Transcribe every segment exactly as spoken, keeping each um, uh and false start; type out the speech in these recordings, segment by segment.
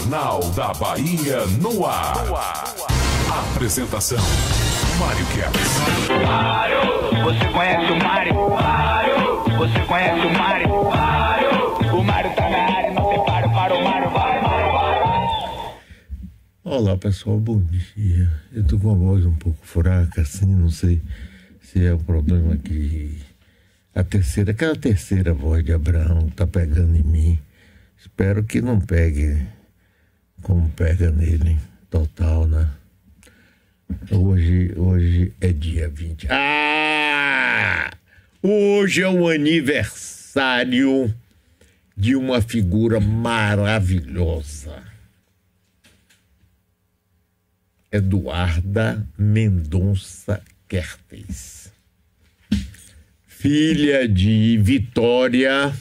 Jornal da Bahia no ar. No ar. Apresentação: Mário Kempis. Mário, você conhece o Mário? Mário, você conhece o Mário? Mário, o Mário tá na área, não tem paro para o Mário, vai, Mário, vai. Olá pessoal, bom dia. Eu tô com a voz um pouco fraca, assim, não sei se é o problema que a terceira, aquela terceira voz de Abraão tá pegando em mim. Espero que não pegue como pega nele, total, né? Hoje, hoje é dia vinte. Ah! Hoje é o aniversário de uma figura maravilhosa. Eduarda Mendonça Kertész, filha de Vitória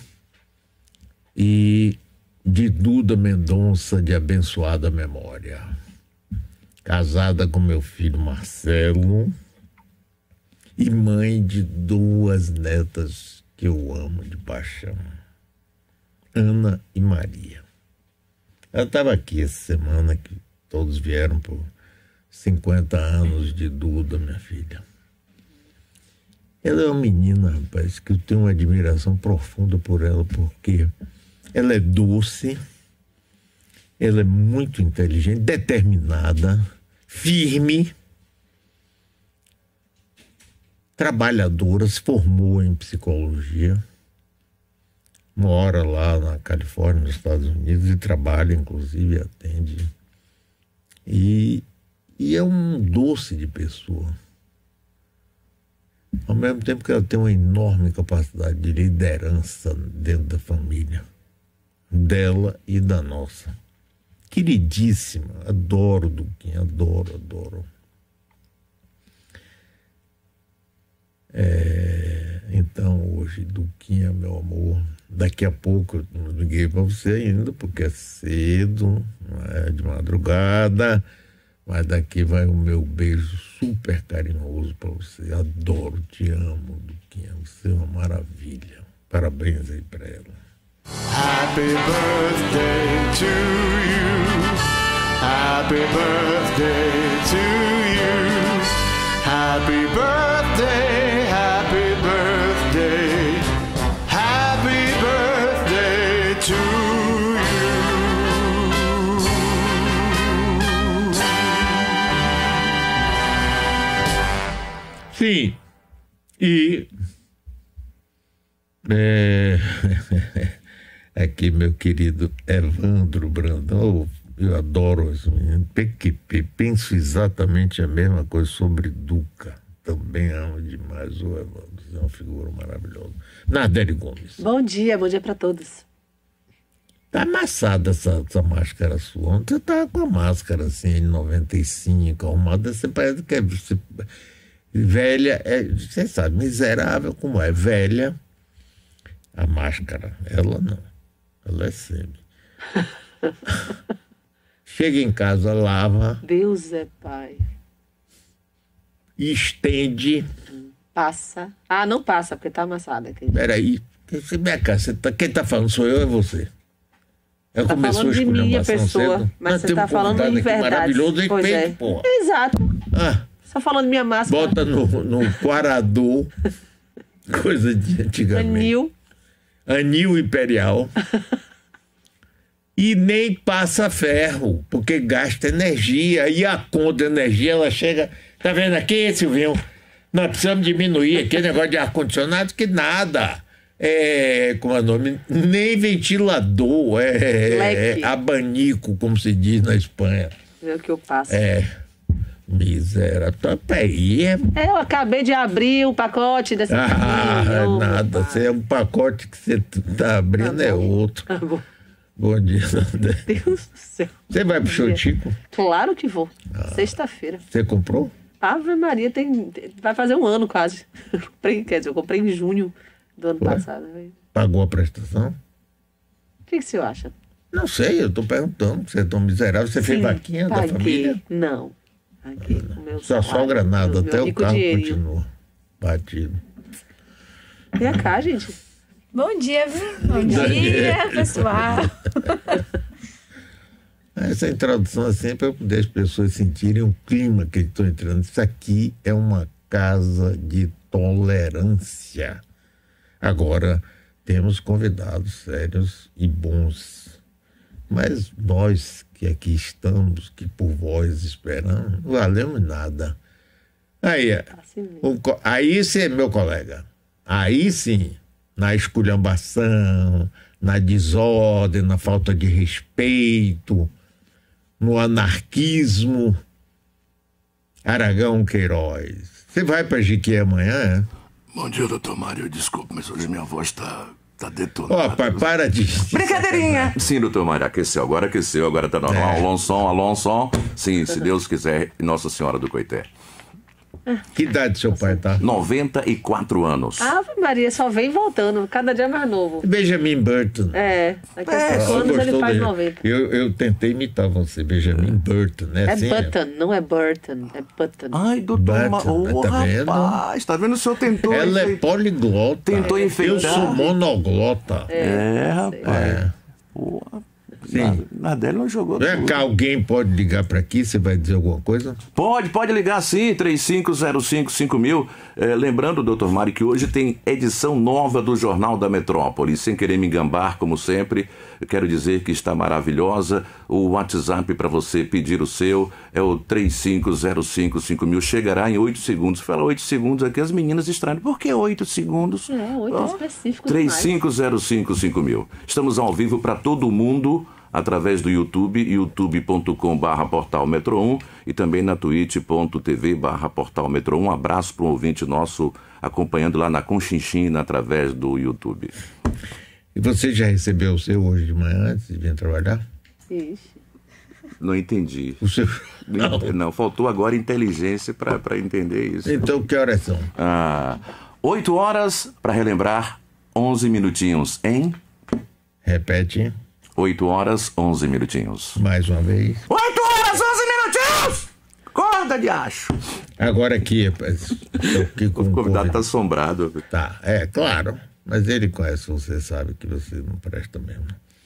e de Duda Mendonça, de abençoada memória. Casada com meu filho Marcelo e mãe de duas netas que eu amo de paixão, Ana e Maria. Ela estava aqui essa semana, que todos vieram por cinquenta anos de Duda, minha filha. Ela é uma menina, rapaz, que eu tenho uma admiração profunda por ela, porque ela é doce, ela é muito inteligente, determinada, firme, trabalhadora, se formou em psicologia, mora lá na Califórnia, nos Estados Unidos, e trabalha, inclusive, atende. E, e é um doce de pessoa. Ao mesmo tempo que ela tem uma enorme capacidade de liderança dentro da família, dela e da nossa. Queridíssima, adoro Duquinha, adoro, adoro. É, então, hoje, Duquinha, meu amor, daqui a pouco eu não liguei para você ainda, porque é cedo, não é de madrugada, mas daqui vai o meu beijo super carinhoso para você. Adoro, te amo, Duquinha, você é uma maravilha. Parabéns aí para ela. Happy birthday to you. Happy birthday to you. Happy birthday, happy birthday. Happy birthday to you. Sim. E é, aqui, meu querido Evandro Brandão, eu adoro esse menino, penso exatamente a mesma coisa sobre Duca, também amo demais o Evandro, é uma figura maravilhosa. Nardelli Gomes. Bom dia, bom dia para todos. Tá amassada essa, essa máscara sua. Ontem você tava com a máscara assim, em noventa e cinco, arrumada, você parece que é você, velha, é, você sabe, miserável como é, velha. A máscara, ela não. Ela é semi. Chega em casa, lava. Deus é pai. Estende. Passa. Ah, não passa, porque tá amassada. Peraí. Minha cara, você tá, quem tá falando sou eu ou é você? Eu tá falando de mim, a pessoa. Cedo. Mas você tá um falando em verdade. Maravilhoso e pois feito, é. porra. Exato. Ah, só falando minha máscara. bota no, no Quarador. Coisa de antigamente. Anil. Anil Imperial. E nem passa ferro, porque gasta energia. E a conta de energia, ela chega... Tá vendo aqui, Silvinho? Nós precisamos diminuir aqui negócio de ar-condicionado, que nada. É, como é o nome? Nem ventilador, é, é abanico, como se diz na Espanha. É o que eu passo. É, miserável. Aí é... é, eu acabei de abrir o pacote dessa Ah, família. é Oh, nada. Você é um pacote que você tá abrindo, tá é outro. Tá bom. Bom dia, Meu Deus do céu. Você vai pro show Chico? Claro que vou. Ah, sexta-feira. Você comprou? Ave Maria, tem, vai fazer um ano quase. Comprei, quer dizer, eu comprei em junho do ano Ué? passado. Pagou a prestação? O que, que você acha? Não sei, eu tô perguntando. Você é tão miserável. Você Sim, fez vaquinha paguei. da família? Não. Paguei com meu Sua sogra nada, até o carro dinheirinho. continua batido. Vem cá, gente. Bom dia, viu? Bom dia, pessoal. Essa introdução é sempre para poder as pessoas sentirem o clima que eles estão entrando. Isso aqui é uma casa de tolerância. Agora, temos convidados sérios e bons. Mas nós que aqui estamos, que por vós esperamos, não valemos nada. Aí, o, aí sim é meu colega. Aí sim, na esculhambação, na desordem, na falta de respeito, no anarquismo. Aragão Queiroz. Você vai para Jiquié amanhã, é? Bom dia, doutor Mário. Desculpe, mas hoje minha voz tá, tá detonada. Ó, pai, para de... Brincadeirinha. Sim, doutor Mário, aqueceu. Agora aqueceu, agora tá normal. É. Alô, som, alô, som. Sim, se Deus quiser, Nossa Senhora do Coité. Que idade seu pai tá? noventa e quatro anos. Ave Maria, só vem voltando, cada dia mais novo. Benjamin Button. É, daqui a Ah, cinco anos ele gostou faz dele? noventa. Eu, eu tentei imitar você, Benjamin Button, né? É Assim, Button, não é Burton, é Button. Ai, doutor Mário. Button, Ô, tá vendo? rapaz, tá vendo? O senhor tentou. Ela é enfeitar. poliglota. Tentou enfeitar. Eu sou monoglota. É, rapaz. É. Pô, Sim. Nardelli não jogou Vem tudo. cá, alguém pode ligar para aqui? Você vai dizer alguma coisa? Pode, pode ligar sim, três cinco zero cinco cinco mil. É, lembrando, doutor Mário, que hoje tem edição nova do Jornal da Metrópole. Sem querer me engambar, como sempre, eu quero dizer que está maravilhosa. O WhatsApp para você pedir o seu é o três cinco zero cinco cinco mil. Chegará em oito segundos. Fala oito segundos aqui, as meninas estranham. Por que oito segundos? É, oito Ó, específicos três demais. cinco zero cinco cinco mil. Estamos ao vivo para todo mundo através do YouTube, youtube ponto com barra portal Metro um e também na twitch ponto tv barra portal Metro um. Um abraço para um ouvinte nosso acompanhando lá na Conchinchina através do YouTube. E você já recebeu o seu hoje de manhã antes de vir trabalhar? Ixi. Não entendi. O seu... Não, não faltou agora inteligência para entender isso. Então, que horas são? Ah, oito horas para relembrar, onze minutinhos, hein? Repete oito horas, onze minutinhos. mais uma vez. oito horas, onze minutinhos! Corda de acho. Agora aqui, rapaz. eu aqui com O convidado convid- tá assombrado. Tá, é, claro. Mas ele conhece, você sabe que você não presta mesmo.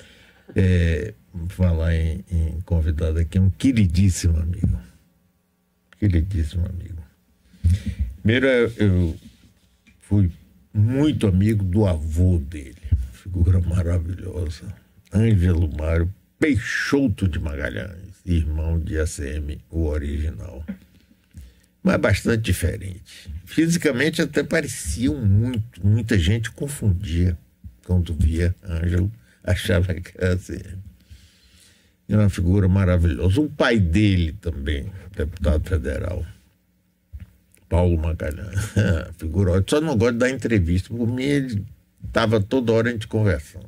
É, falar em, em convidado aqui, um queridíssimo amigo. Queridíssimo amigo. Primeiro, eu, eu fui muito amigo do avô dele. Figura maravilhosa. Ângelo Mário Peixoto de Magalhães, irmão de A C M, o original. Mas bastante diferente. Fisicamente até pareciam muito. Muita gente confundia quando via Ângelo, achava que era A C M. É uma figura maravilhosa. O pai dele também, deputado federal, Paulo Magalhães, figura ótima. Só não gosto de dar entrevista. Por mim, ele estava toda hora a gente conversando.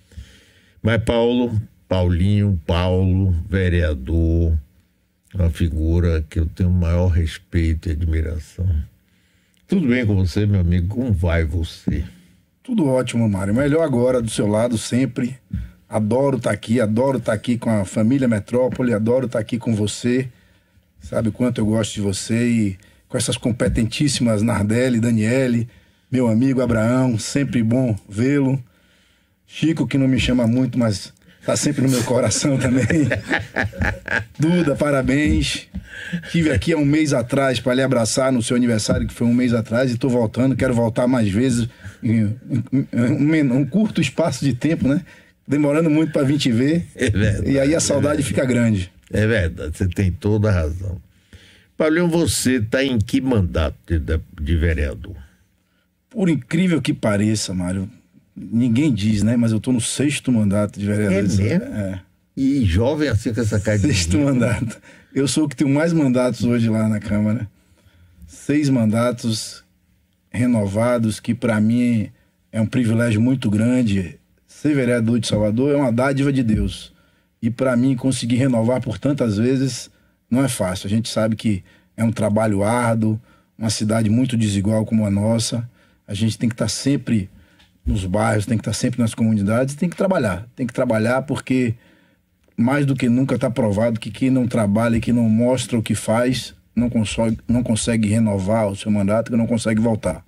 Mas Paulo, Paulinho, Paulo, vereador, uma figura que eu tenho o maior respeito e admiração. Tudo bem com você, meu amigo? Como vai você? Tudo ótimo, Mário. Melhor agora, do seu lado, sempre. Adoro estar aqui, adoro estar aqui com a família Metrópole, adoro estar aqui com você. Sabe o quanto eu gosto de você e com essas competentíssimas Nardelli, Daniele, meu amigo Abraão, sempre bom vê-lo. Chico, que não me chama muito, mas tá sempre no meu coração também. Duda, parabéns. Estive aqui há um mês atrás para lhe abraçar no seu aniversário, que foi um mês atrás, e estou voltando, quero voltar mais vezes em um, um, um curto espaço de tempo, né? Demorando muito para vir te ver. É verdade, e aí a saudade é fica grande. É verdade, você tem toda a razão. Paulinho, você está em que mandato de, de vereador? Por incrível que pareça, Mário, ninguém diz, né? Mas eu tô no sexto mandato de vereador. É mesmo? É. E jovem assim com essa cara de Sexto menino. mandato. Eu sou o que tenho mais mandatos hoje lá na Câmara. Seis mandatos renovados, que para mim é um privilégio muito grande. Ser vereador de Salvador é uma dádiva de Deus. E para mim conseguir renovar por tantas vezes não é fácil. A gente sabe que é um trabalho árduo, uma cidade muito desigual como a nossa. A gente tem que estar sempre nos bairros, tem que estar sempre nas comunidades, tem que trabalhar. Tem que trabalhar porque, mais do que nunca, está provado que quem não trabalha e que não mostra o que faz, não consegue, não consegue renovar o seu mandato, que não consegue voltar.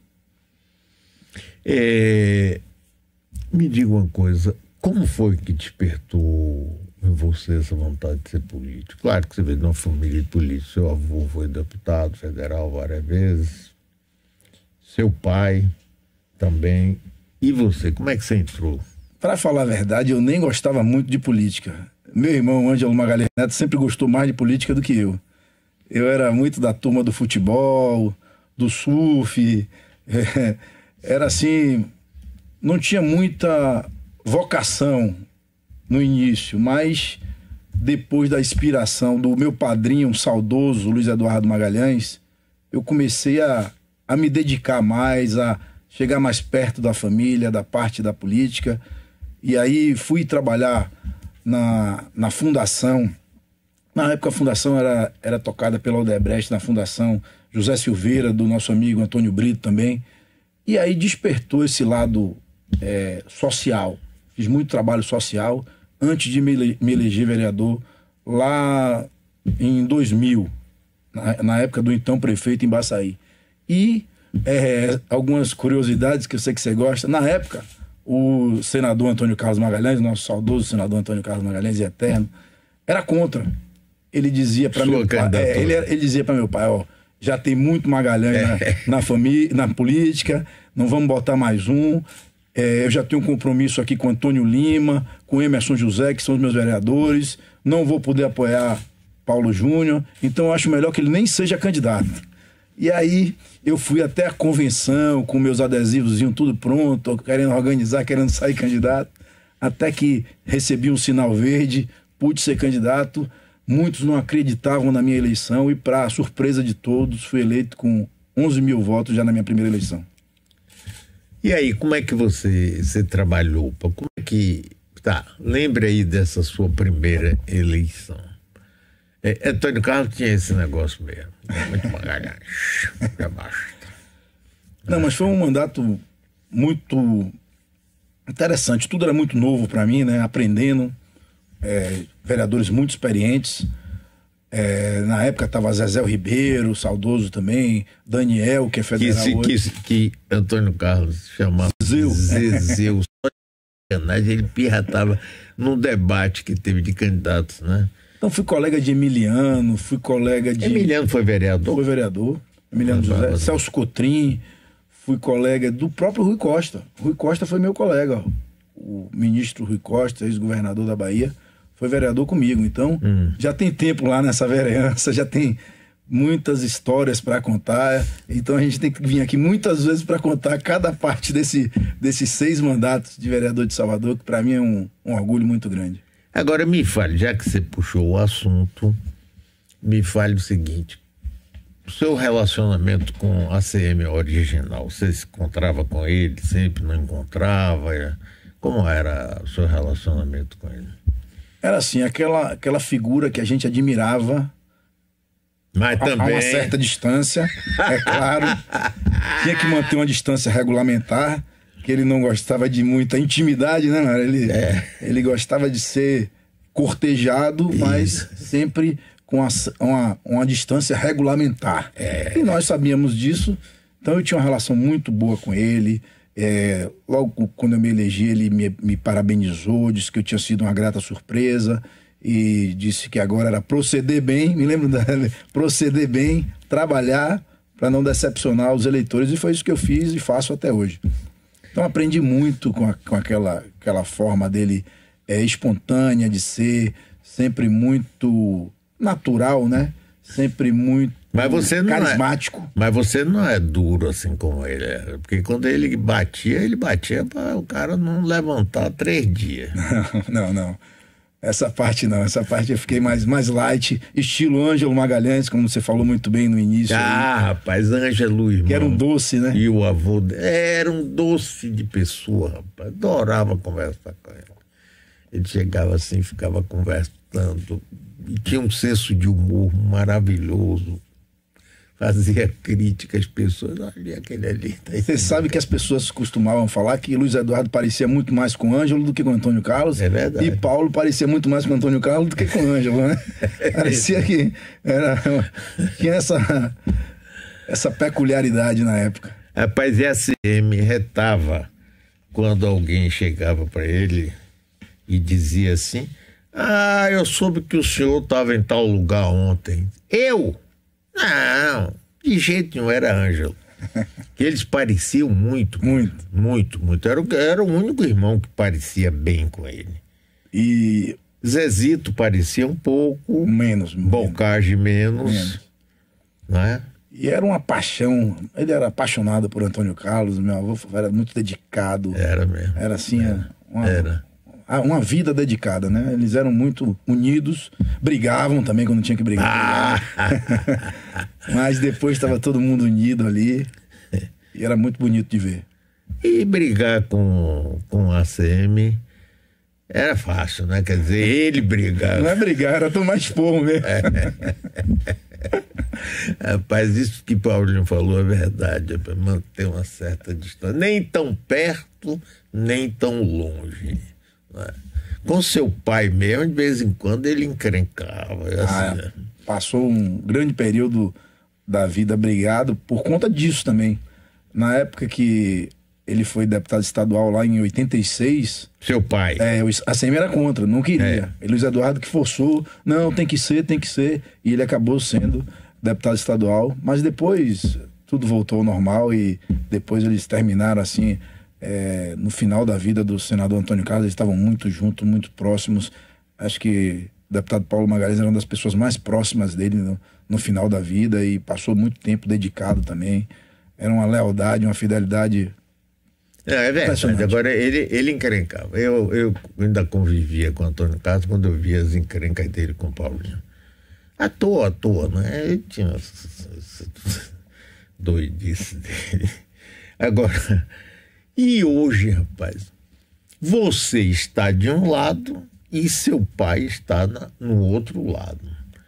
É, me diga uma coisa, como foi que despertou o em você essa vontade de ser político? Claro que você veio de uma família de políticos. Seu avô foi deputado federal várias vezes. Seu pai também. E você, como é que você entrou? Para falar a verdade, eu nem gostava muito de política. Meu irmão, Ângelo Magalhães Neto, sempre gostou mais de política do que eu. Eu era muito da turma do futebol, do surf. É, era assim, não tinha muita vocação no início, mas depois da inspiração do meu padrinho, um saudoso Luiz Eduardo Magalhães, eu comecei a, a me dedicar mais, a chegar mais perto da família, da parte da política. E aí fui trabalhar na, na fundação. Na época a fundação era, era tocada pela Odebrecht, na fundação José Silveira, do nosso amigo Antônio Brito também. E aí despertou esse lado é, social. Fiz muito trabalho social antes de me, me eleger vereador lá em dois mil, na, na época do então prefeito em Baçaí. E é, algumas curiosidades que eu sei que você gosta. Na época, o senador Antônio Carlos Magalhães, nosso saudoso senador Antônio Carlos Magalhães, e eterno, era contra. Ele dizia para meu pai, é, ele, ele dizia para meu pai, ó, já tem muito Magalhães é. na, na família, na política, não vamos botar mais um. É, eu já tenho um compromisso aqui com Antônio Lima, com Emerson José, que são os meus vereadores. Não vou poder apoiar Paulo Júnior, então eu acho melhor que ele nem seja candidato. E aí eu fui até a convenção com meus adesivos, tudo pronto, querendo organizar, querendo sair candidato, até que recebi um sinal verde, pude ser candidato. Muitos não acreditavam na minha eleição e, para surpresa de todos, fui eleito com onze mil votos já na minha primeira eleição. E aí, como é que você, você trabalhou? Como é que... Tá, lembre aí dessa sua primeira eleição. É, Antônio Carlos tinha esse negócio mesmo. Muito Magalhães. Já basta. Não, mas foi um mandato muito interessante. Tudo era muito novo para mim, né? Aprendendo. É, vereadores muito experientes. É, na época estava Zezé Ribeiro, saudoso também, Daniel, que é federal que, hoje. Que, que Antônio Carlos chamava Zezeu. Zezeu. Só de sacanagem, ele pirratava num debate que teve de candidatos, né? Então fui colega de Emiliano, fui colega de... Emiliano foi vereador? Foi vereador. Emiliano José, José, Celso Cotrim, fui colega do próprio Rui Costa. Rui Costa foi meu colega, ó. O ministro Rui Costa, ex-governador da Bahia, foi vereador comigo. Então, hum. já tem tempo lá nessa vereança, já tem muitas histórias para contar. Então, a gente tem que vir aqui muitas vezes para contar cada parte desse, desses seis mandatos de vereador de Salvador, que para mim é um, um orgulho muito grande. Agora, me fale, já que você puxou o assunto, me fale o seguinte: o seu relacionamento com a C M original, você se encontrava com ele, sempre não encontrava? Como era o seu relacionamento com ele? Era assim, aquela, aquela figura que a gente admirava, mas também... a uma certa distância, é claro. Tinha que manter uma distância regulamentar, que ele não gostava de muita intimidade, né, Mário? Ele, é. ele gostava de ser cortejado, Isso. mas sempre com a, uma, uma distância regulamentar. É. E nós sabíamos disso, então eu tinha uma relação muito boa com ele. É, logo quando eu me elegi, ele me, me parabenizou, disse que eu tinha sido uma grata surpresa e disse que agora era proceder bem, me lembro dele, proceder bem, trabalhar para não decepcionar os eleitores, e foi isso que eu fiz e faço até hoje. Então aprendi muito com, a, com aquela, aquela forma dele é, espontânea de ser, sempre muito natural, né? Sempre muito mas você não carismático. É, mas você não é duro assim como ele é. Porque quando ele batia, ele batia para o cara não levantar três dias. Não, não, não. Essa parte não. Essa parte eu fiquei mais, mais light. Estilo Ângelo Magalhães, como você falou muito bem no início. Ah, aí. Rapaz, Ângelo, irmão. Que era um doce, né? E o avô era um doce de pessoa, rapaz. Adorava conversar com ele. Ele chegava assim, ficava conversando. E tinha um senso de humor maravilhoso. Fazia crítica às pessoas. Olha aquele ali. Tá Você aí, sabe que as pessoas costumavam falar que Luiz Eduardo parecia muito mais com Ângelo do que com Antônio Carlos. É verdade. E Paulo parecia muito mais com Antônio Carlos do que com Ângelo, né? Parecia que era, tinha essa, essa peculiaridade na época. Rapaz, e a C M retava quando alguém chegava para ele e dizia assim: Ah, eu soube que o senhor estava em tal lugar ontem. Eu? Não, de jeito nenhum, era Ângelo. Que eles pareciam muito. Muito. Muito, muito. Era, o- era o único irmão que parecia bem com ele. E Zezito parecia um pouco, menos. Bocage menos, Menos. não é? E era uma paixão. Ele era apaixonado por Antônio Carlos. Meu avô era muito dedicado. Era mesmo. Era assim, uma, Era. ah, uma vida dedicada, né? Eles eram muito unidos, brigavam também quando tinha que brigar. Ah. Mas depois estava todo mundo unido ali. E era muito bonito de ver. E brigar com, com a A C M era fácil, né? Quer dizer, ele brigar. Não é brigar, era tomar esporro mesmo. Rapaz, isso que Paulinho falou é verdade, é para manter uma certa distância. Nem tão perto, nem tão longe. Não é? Com seu pai mesmo, de vez em quando ele encrencava. Ah, Assim, né? passou um grande período da vida brigado por conta disso também. Na época que ele foi deputado estadual lá em oitenta e seis, Seu pai. é, o- a C M era contra, não queria. É. E Luiz Eduardo que forçou, não, tem que ser, tem que ser. E ele acabou sendo deputado estadual. Mas depois tudo voltou ao normal e depois eles terminaram assim, é, no final da vida do senador Antônio Carlos, eles estavam muito juntos, muito próximos. Acho que o deputado Paulo Magalhães era uma das pessoas mais próximas dele no, no final da vida e passou muito tempo dedicado também. Era uma lealdade, uma fidelidade. É, é verdade. Impressionante. Agora, ele, ele encrencava. Eu, eu ainda convivia com o Antônio Carlos quando eu via as encrencas dele com o Paulinho. À toa, à toa, né? Ele tinha essa- essa doidice dele. Agora, e hoje, rapaz, você está de um lado e seu pai está na- no outro lado.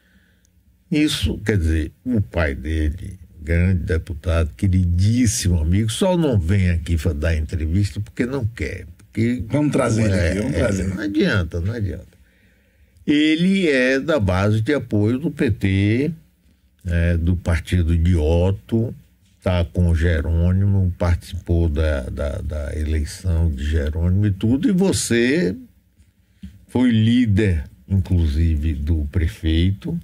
Isso, quer dizer, o pai dele, grande deputado, queridíssimo amigo, só não vem aqui para dar entrevista porque não quer. Porque, Vamos trazer ele aqui, vamos trazer. Não adianta, não adianta. Ele é da base de apoio do P T, é, do partido de Otto, está com o Jerônimo, participou da, da, da eleição de Jerônimo e tudo, e você foi líder, inclusive, do prefeito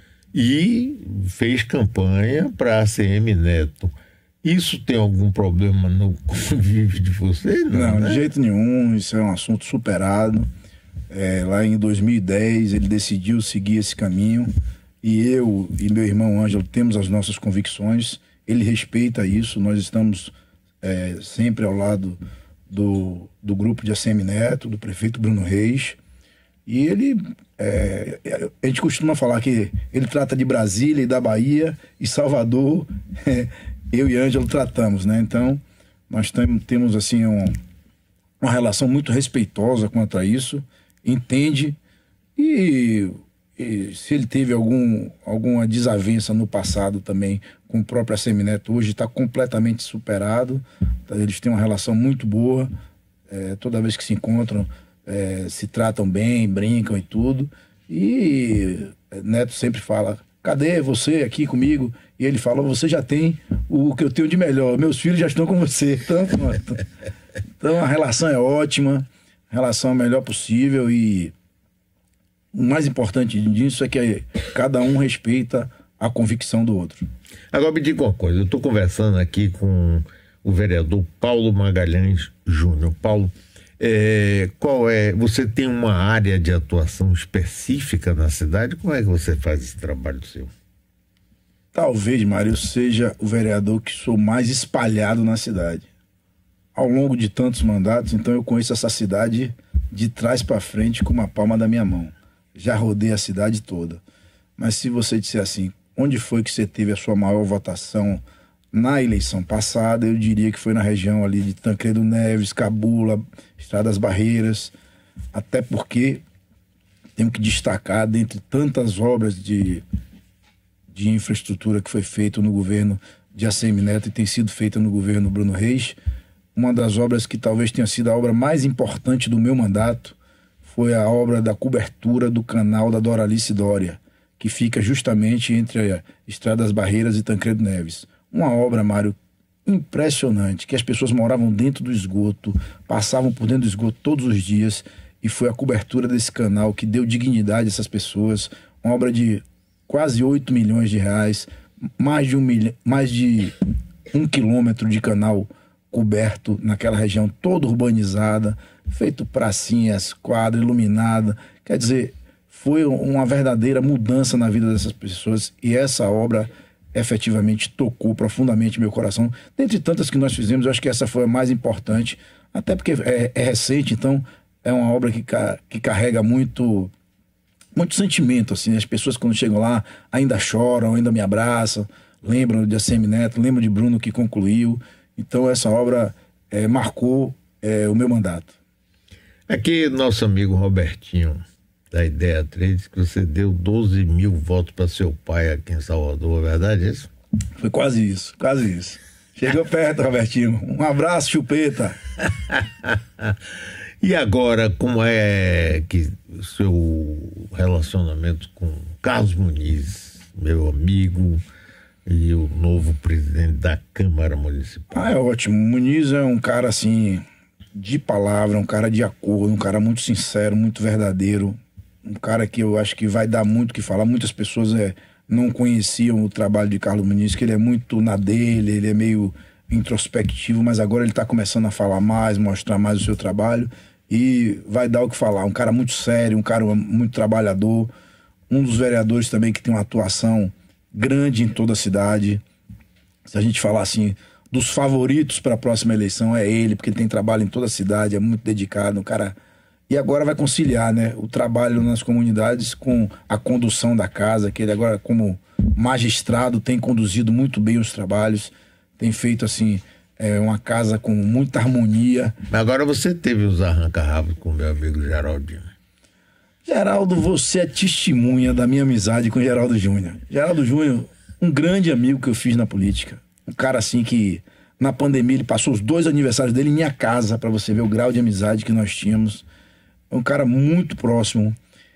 e fez campanha para a A C M Neto. Isso tem algum problema no convívio de vocês? Não, Não, né? de jeito nenhum, isso é um assunto superado. É, lá em dois mil e dez ele decidiu seguir esse caminho e eu e meu irmão Ângelo temos as nossas convicções, ele respeita isso, nós estamos é, sempre ao lado do, do grupo de A C M Neto, do prefeito Bruno Reis, e ele, é, a gente costuma falar que ele trata de Brasília e da Bahia e Salvador, é, eu e Ângelo tratamos, né? Então nós tem, temos assim um, uma relação muito respeitosa quanto a isso, entende e, e se ele teve algum, alguma desavença no passado também com o próprio A C M Neto, hoje está completamente superado. Eles têm uma relação muito boa, é, toda vez que se encontram é, se tratam bem, brincam e tudo, e Neto sempre fala, cadê você aqui comigo? E ele fala, você já tem o que eu tenho de melhor, meus filhos já estão com você. Então, pronto. Então a relação é ótima, a relação é a melhor possível e o mais importante disso é que cada um respeita a convicção do outro. Agora me diga uma coisa, eu estou conversando aqui com o vereador Paulo Magalhães Júnior. Paulo, é, qual é, você tem uma área de atuação específica na cidade? Como é que você faz esse trabalho seu? Talvez, Mário, eu seja o vereador que sou mais espalhado na cidade. Ao longo de tantos mandatos, então eu conheço essa cidade de trás para frente com uma palma da minha mão. Já rodei a cidade toda. Mas se você disser assim, onde foi que você teve a sua maior votação na eleição passada, eu diria que foi na região ali de Tancredo Neves, Cabula, Estradas Barreiras, até porque tenho que destacar, dentre tantas obras de, de infraestrutura que foi feita no governo de A C M Neto e tem sido feita no governo Bruno Reis, uma das obras que talvez tenha sido a obra mais importante do meu mandato foi a obra da cobertura do canal da Doralice Dória, que fica justamente entre a Estradas Barreiras e Tancredo Neves. Uma obra, Mário, impressionante, que as pessoas moravam dentro do esgoto, passavam por dentro do esgoto todos os dias, e foi a cobertura desse canal que deu dignidade a essas pessoas. Uma obra de quase oito milhões de reais, mais de um, milha, mais de um quilômetro de canal coberto naquela região toda urbanizada, feito pracinhas, quadra, iluminada. Quer dizer, foi uma verdadeira mudança na vida dessas pessoas, e essa obra efetivamente tocou profundamente meu coração. Dentre tantas que nós fizemos, eu acho que essa foi a mais importante, até porque é, é recente, então é uma obra que, que carrega muito, muito sentimento, assim. As pessoas, quando chegam lá, ainda choram, ainda me abraçam, lembram de A C M Neto, lembram de Bruno, que concluiu. Então essa obra é, marcou é, o meu mandato. Aqui, nosso amigo Robertinho, da Ideia três, que você deu doze mil votos para seu pai aqui em Salvador, é verdade isso? Foi quase isso, quase isso. Chegou perto, Robertinho. Um abraço, chupeta. E agora, como é que o seu relacionamento com Carlos Muniz, meu amigo, e o novo presidente da Câmara Municipal? Ah, é ótimo. Muniz é um cara, assim, de palavra, um cara de acordo, um cara muito sincero, muito verdadeiro. Um cara que eu acho que vai dar muito o que falar. Muitas pessoas é, não conheciam o trabalho de Carlos Muniz, que ele é muito na dele, ele é meio introspectivo, mas agora ele está começando a falar mais, mostrar mais o seu trabalho, e vai dar o que falar. Um cara muito sério, um cara muito trabalhador, um dos vereadores também que tem uma atuação grande em toda a cidade. Se a gente falar assim, dos favoritos para a próxima eleição, é ele, porque ele tem trabalho em toda a cidade, é muito dedicado, um cara... E agora vai conciliar, né, o trabalho nas comunidades com a condução da casa, que ele agora, como magistrado, tem conduzido muito bem os trabalhos, tem feito, assim, é, uma casa com muita harmonia. Mas agora você teve os arranca-rabos com o meu amigo Geraldinho. Geraldo, você é testemunha da minha amizade com Geraldo Júnior. Geraldo Júnior, um grande amigo que eu fiz na política. Um cara, assim, que na pandemia ele passou os dois aniversários dele em minha casa, para você ver o grau de amizade que nós tínhamos. Um cara muito próximo.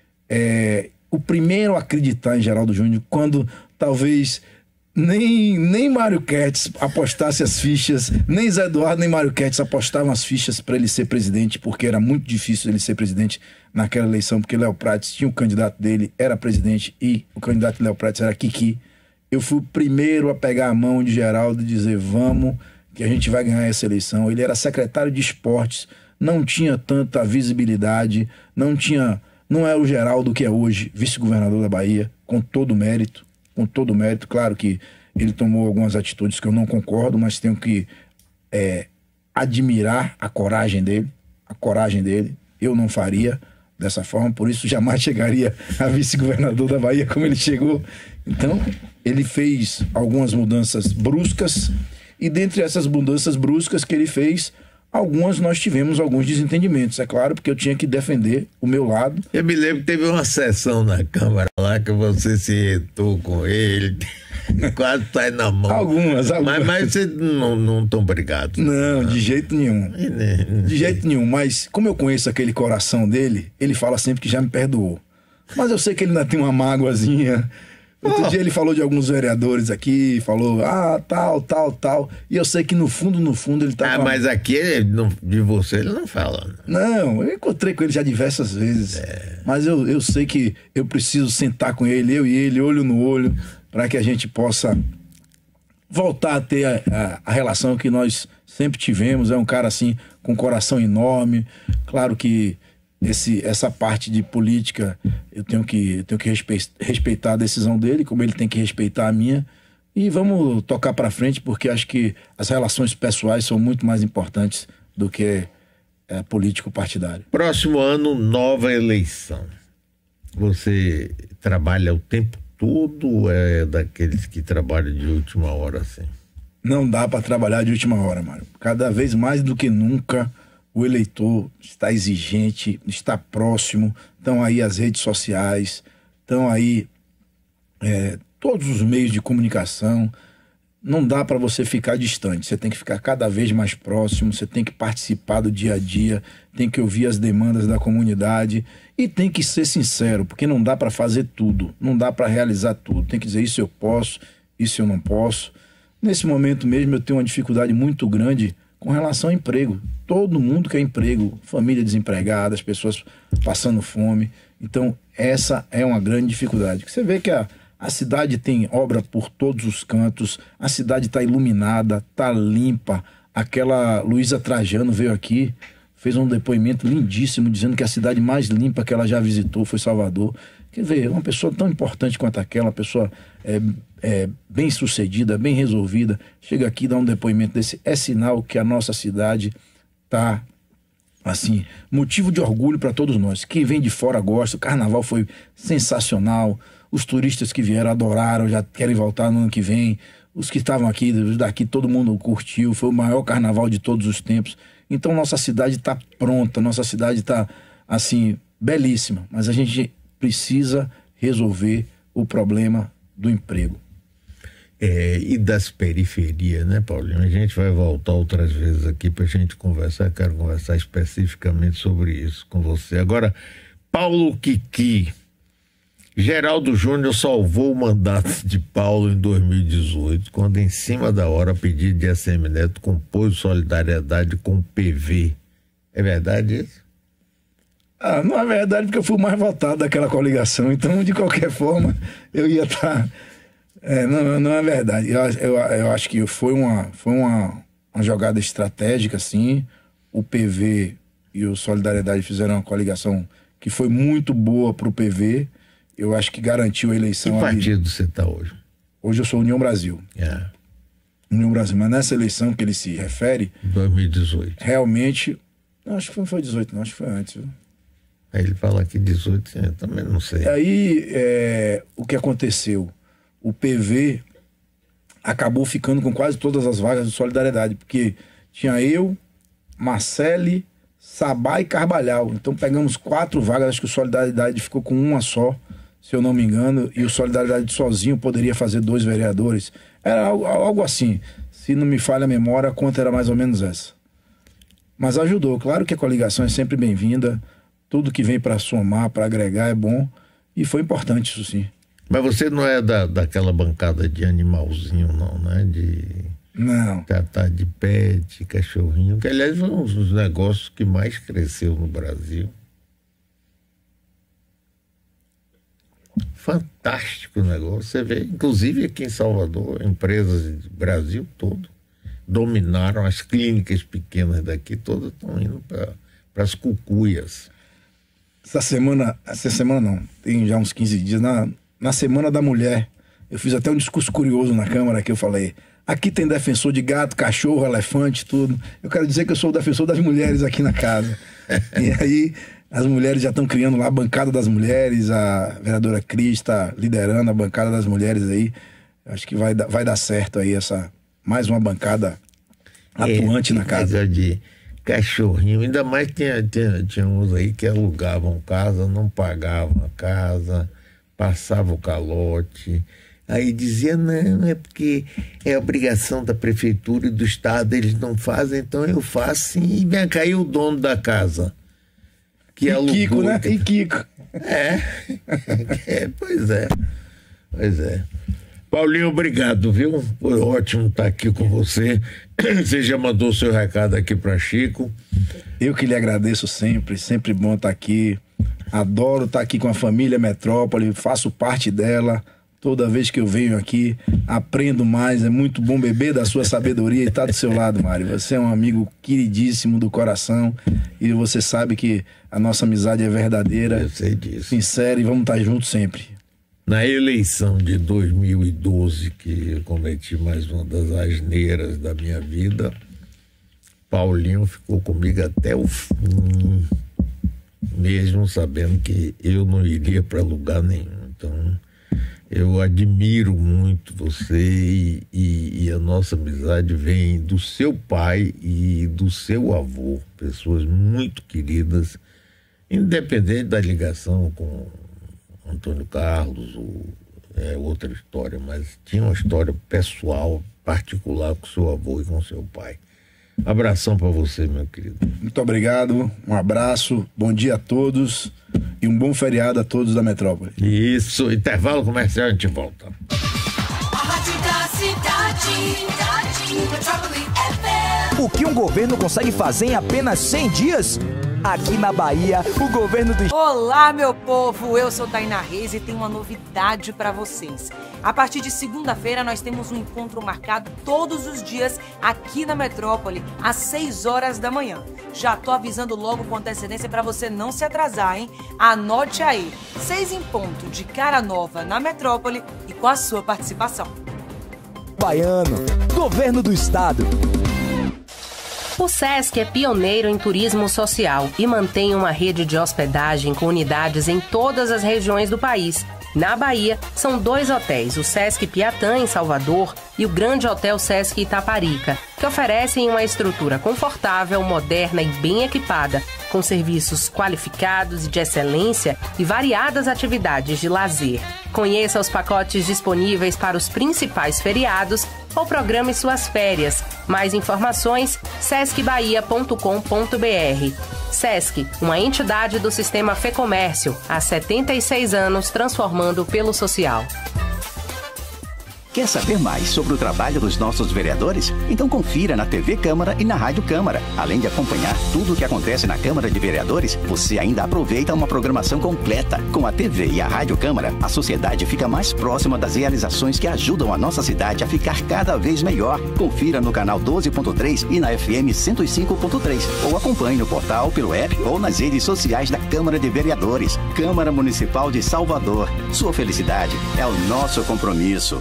É, o primeiro a acreditar em Geraldo Júnior, quando talvez nem, nem Mário Kertz apostasse as fichas, nem Zé Eduardo nem Mário Kertz apostavam as fichas para ele ser presidente, porque era muito difícil ele ser presidente naquela eleição, porque Léo Prates tinha o candidato dele, era presidente, e o candidato de Léo Prates era Kiki. Eu fui o primeiro a pegar a mão de Geraldo e dizer, vamos, que a gente vai ganhar essa eleição. Ele era secretário de esportes, não tinha tanta visibilidade, não tinha, não é o Geraldo que é hoje, vice-governador da Bahia, com todo o mérito, com todo o mérito. Claro que ele tomou algumas atitudes que eu não concordo, mas tenho que é, admirar a coragem dele, a coragem dele. Eu não faria dessa forma, por isso jamais chegaria a vice-governador da Bahia como ele chegou. Então, ele fez algumas mudanças bruscas, e dentre essas mudanças bruscas que ele fez, algumas nós tivemos alguns desentendimentos, é claro, porque eu tinha que defender o meu lado. Eu me lembro que teve uma sessão na Câmara lá que você se irritou com ele, quase sai na mão. Algumas, algumas. Mas, mas vocês não estão brigados. Não, não, de jeito nenhum. De jeito nenhum, mas como eu conheço aquele coração dele, ele fala sempre que já me perdoou. Mas eu sei que ele ainda tem uma mágoazinha. Outro oh. dia ele falou de alguns vereadores aqui, falou, ah, tal, tal, tal. E eu sei que no fundo, no fundo, ele tá... Ah, com... mas aqui ele não, de você ele não fala. Não, eu encontrei com ele já diversas vezes. É. Mas eu, eu sei que eu preciso sentar com ele, eu e ele, olho no olho, para que a gente possa voltar a ter a, a, a relação que nós sempre tivemos. É um cara, assim, com um coração enorme. Claro que Esse, essa parte de política eu tenho que, eu tenho que respeitar a decisão dele, como ele tem que respeitar a minha, e vamos tocar para frente, porque acho que as relações pessoais são muito mais importantes do que é, político partidário. Próximo ano, nova eleição. Você trabalha o tempo todo ou é daqueles que trabalham de última hora assim? Não dá para trabalhar de última hora, Mário. Cada vez mais do que nunca o eleitor está exigente, está próximo, estão aí as redes sociais, estão aí é, todos os meios de comunicação. Não dá para você ficar distante, você tem que ficar cada vez mais próximo, você tem que participar do dia a dia, tem que ouvir as demandas da comunidade e tem que ser sincero, porque não dá para fazer tudo, não dá para realizar tudo. Tem que dizer isso eu posso, isso eu não posso. Nesse momento mesmo eu tenho uma dificuldade muito grande com relação ao emprego. Todo mundo quer emprego, família desempregada, as pessoas passando fome. Então, essa é uma grande dificuldade. Você vê que a, a cidade tem obra por todos os cantos, a cidade está iluminada, está limpa. Aquela Luísa Trajano veio aqui, fez um depoimento lindíssimo, dizendo que a cidade mais limpa que ela já visitou foi Salvador. Quer dizer, uma pessoa tão importante quanto aquela, uma pessoa é, é, bem sucedida, bem resolvida, chega aqui e dá um depoimento desse, é sinal que a nossa cidade está, assim, motivo de orgulho para todos nós. Quem vem de fora gosta, o carnaval foi sensacional, os turistas que vieram adoraram, já querem voltar no ano que vem, os que estavam aqui, daqui todo mundo curtiu, foi o maior carnaval de todos os tempos. Então nossa cidade está pronta, nossa cidade está, assim, belíssima, mas a gente precisa resolver o problema do emprego. É, e das periferias, né, Paulinho? A gente vai voltar outras vezes aqui para a gente conversar. Quero conversar especificamente sobre isso com você. Agora, Paulo Kiki. Geraldo Júnior salvou o mandato de Paulo em dois mil e dezoito, quando em cima da hora, a pedido de Assemineto, compôs solidariedade com o P V. É verdade isso? Ah, não é verdade, porque eu fui o mais votado daquela coligação, então, de qualquer forma, eu ia estar... Tá... É, não, não é verdade. Eu, eu, eu acho que foi, uma, foi uma, uma jogada estratégica, sim. O P V e o Solidariedade fizeram uma coligação que foi muito boa para o P V. Eu acho que garantiu a eleição. Que partido ali. você está hoje? Hoje eu sou União Brasil. É. União Brasil. Mas nessa eleição que ele se refere... dois mil e dezoito. Realmente... Não, acho que não foi dezoito, não. Acho que foi antes, viu? Aí ele fala aqui dezoito, eu também não sei. Aí, é, o que aconteceu? O P V acabou ficando com quase todas as vagas de Solidariedade, porque tinha eu, Marcele, Sabá e Carvalhal. Então pegamos quatro vagas, acho que o Solidariedade ficou com uma só, se eu não me engano, e o Solidariedade sozinho poderia fazer dois vereadores. Era algo, algo assim. Se não me falha a memória, a conta era mais ou menos essa. Mas ajudou. Claro que a coligação é sempre bem-vinda. Tudo que vem para somar, para agregar é bom. E foi importante, isso sim. Mas você não é da, daquela bancada de animalzinho, não, né? De... Não. Tratar de pet, cachorrinho, que aliás foi um dos negócios que mais cresceu no Brasil. Fantástico o negócio. Você vê, inclusive aqui em Salvador, empresas do Brasil todo dominaram as clínicas pequenas daqui, todas estão indo para as cucuias. Essa semana, essa semana não, tem já uns quinze dias, na, na Semana da Mulher, eu fiz até um discurso curioso na Câmara que eu falei, aqui tem defensor de gato, cachorro, elefante, tudo. Eu quero dizer que eu sou o defensor das mulheres aqui na casa. E aí, as mulheres já estão criando lá a bancada das mulheres, a vereadora Cris está liderando a bancada das mulheres aí. Acho que vai, vai dar certo aí essa, mais uma bancada atuante é, na casa. De cachorrinho, ainda mais tinha, tinha, tinha uns aí que alugavam casa, não pagavam a casa, passavam o calote. Aí dizia, não, é porque é obrigação da prefeitura e do estado, eles não fazem, então eu faço sim, e vem cair o dono da casa. Que e alugou, Kiko, né? E Kiko. É. é, pois é. Pois é. Paulinho, obrigado, viu? Foi ótimo estar aqui com você. Você já mandou seu recado aqui para Chico. Eu que lhe agradeço sempre, sempre bom estar aqui. Adoro estar aqui com a família Metrópole, faço parte dela. Toda vez que eu venho aqui, aprendo mais. É muito bom beber da sua sabedoria e estar do seu lado, Mário. Você é um amigo queridíssimo do coração e você sabe que a nossa amizade é verdadeira. Eu sei disso. Sincera, e vamos estar juntos sempre. Na eleição de dois mil e doze, que eu cometi mais uma das asneiras da minha vida, Paulinho ficou comigo até o fim, mesmo sabendo que eu não iria para lugar nenhum. Então, eu admiro muito você e, e, e a nossa amizade vem do seu pai e do seu avô, pessoas muito queridas, independente da ligação com Antônio Carlos, ou, é outra história, mas tinha uma história pessoal, particular com seu avô e com seu pai. Abração para você, meu querido. Muito obrigado, um abraço, bom dia a todos e um bom feriado a todos da Metrópole. Isso, intervalo comercial, a gente volta. A Rádio da Cidade, Metrópole F M. O que um governo consegue fazer em apenas cem dias? Aqui na Bahia, o governo do... Olá, meu povo! Eu sou Tainá Reis e tenho uma novidade para vocês. A partir de segunda-feira, nós temos um encontro marcado todos os dias aqui na Metrópole, às seis horas da manhã. Já tô avisando logo com antecedência para você não se atrasar, hein? Anote aí, seis em ponto, de cara nova na Metrópole e com a sua participação. Baiano, governo do estado. O SESC é pioneiro em turismo social e mantém uma rede de hospedagem com unidades em todas as regiões do país. Na Bahia, são dois hotéis, o SESC Piatã, em Salvador, e o Grande Hotel SESC Itaparica, que oferecem uma estrutura confortável, moderna e bem equipada, com serviços qualificados e de excelência e variadas atividades de lazer. Conheça os pacotes disponíveis para os principais feriados ou programe suas férias. Mais informações, sesc bahia ponto com ponto br. SESC, uma entidade do Sistema Fecomércio, há setenta e seis anos transformando pelo social. Quer saber mais sobre o trabalho dos nossos vereadores? Então confira na T V Câmara e na Rádio Câmara. Além de acompanhar tudo o que acontece na Câmara de Vereadores, você ainda aproveita uma programação completa. Com a T V e a Rádio Câmara, a sociedade fica mais próxima das realizações que ajudam a nossa cidade a ficar cada vez melhor. Confira no canal doze ponto três e na F M cento e cinco ponto três. Ou acompanhe no portal, pelo app ou nas redes sociais da Câmara de Vereadores. Câmara Municipal de Salvador. Sua felicidade é o nosso compromisso.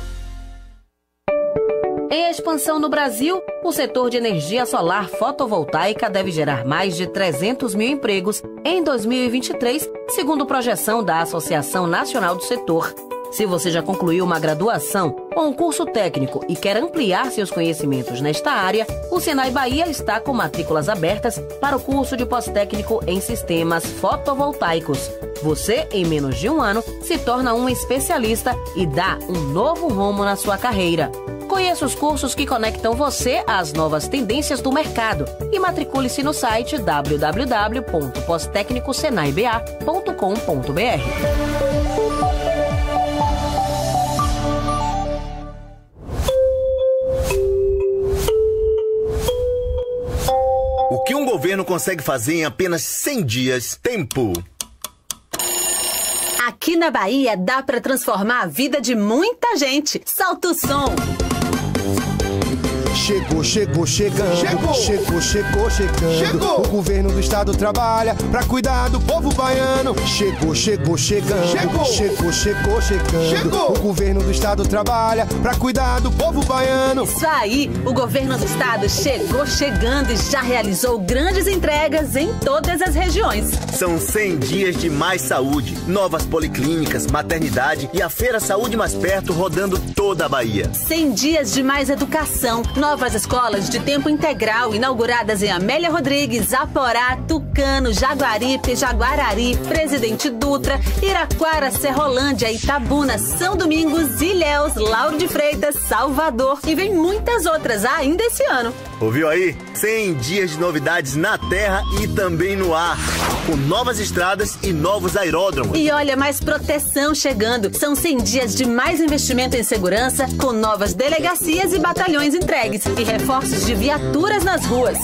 Em expansão no Brasil, o setor de energia solar fotovoltaica deve gerar mais de trezentos mil empregos em dois mil e vinte e três, segundo projeção da Associação Nacional do Setor. Se você já concluiu uma graduação ou um curso técnico e quer ampliar seus conhecimentos nesta área, o Senai Bahia está com matrículas abertas para o curso de pós-técnico em sistemas fotovoltaicos. Você, em menos de um ano, se torna um especialista e dá um novo rumo na sua carreira. Conheça os cursos que conectam você às novas tendências do mercado e matricule-se no site w w w ponto pós técnico senai b a ponto com ponto b r. O que um governo consegue fazer em apenas cem dias? Tempo. Aqui na Bahia dá para transformar a vida de muita gente. Solta o som. Chegou, chegou, chegando. Chegou, chegou, chegou, chegando. Chegou. O governo do estado trabalha pra cuidar do povo baiano. Chegou, chegou, chegando. Chegou, chegou, chegou, chegando. Chegou. O governo do estado trabalha pra cuidar do povo baiano. Isso aí, o governo do estado chegou chegando e já realizou grandes entregas em todas as regiões. São cem dias de mais saúde, novas policlínicas, maternidade e a Feira Saúde Mais Perto rodando toda a Bahia. cem dias de mais educação, novas escolas de tempo integral inauguradas em Amélia Rodrigues, Aporá, Tucano, Jaguaripe, Jaguarari, Presidente Dutra, Iraquara, Serrolândia, Itabuna, São Domingos, Ilhéus, Lauro de Freitas, Salvador e vem muitas outras ainda esse ano. Ouviu aí? cem dias de novidades na terra e também no ar, com novas estradas e novos aeródromos. E olha, mais proteção chegando. São cem dias de mais investimento em segurança, com novas delegacias e batalhões entregues e reforços de viaturas nas ruas.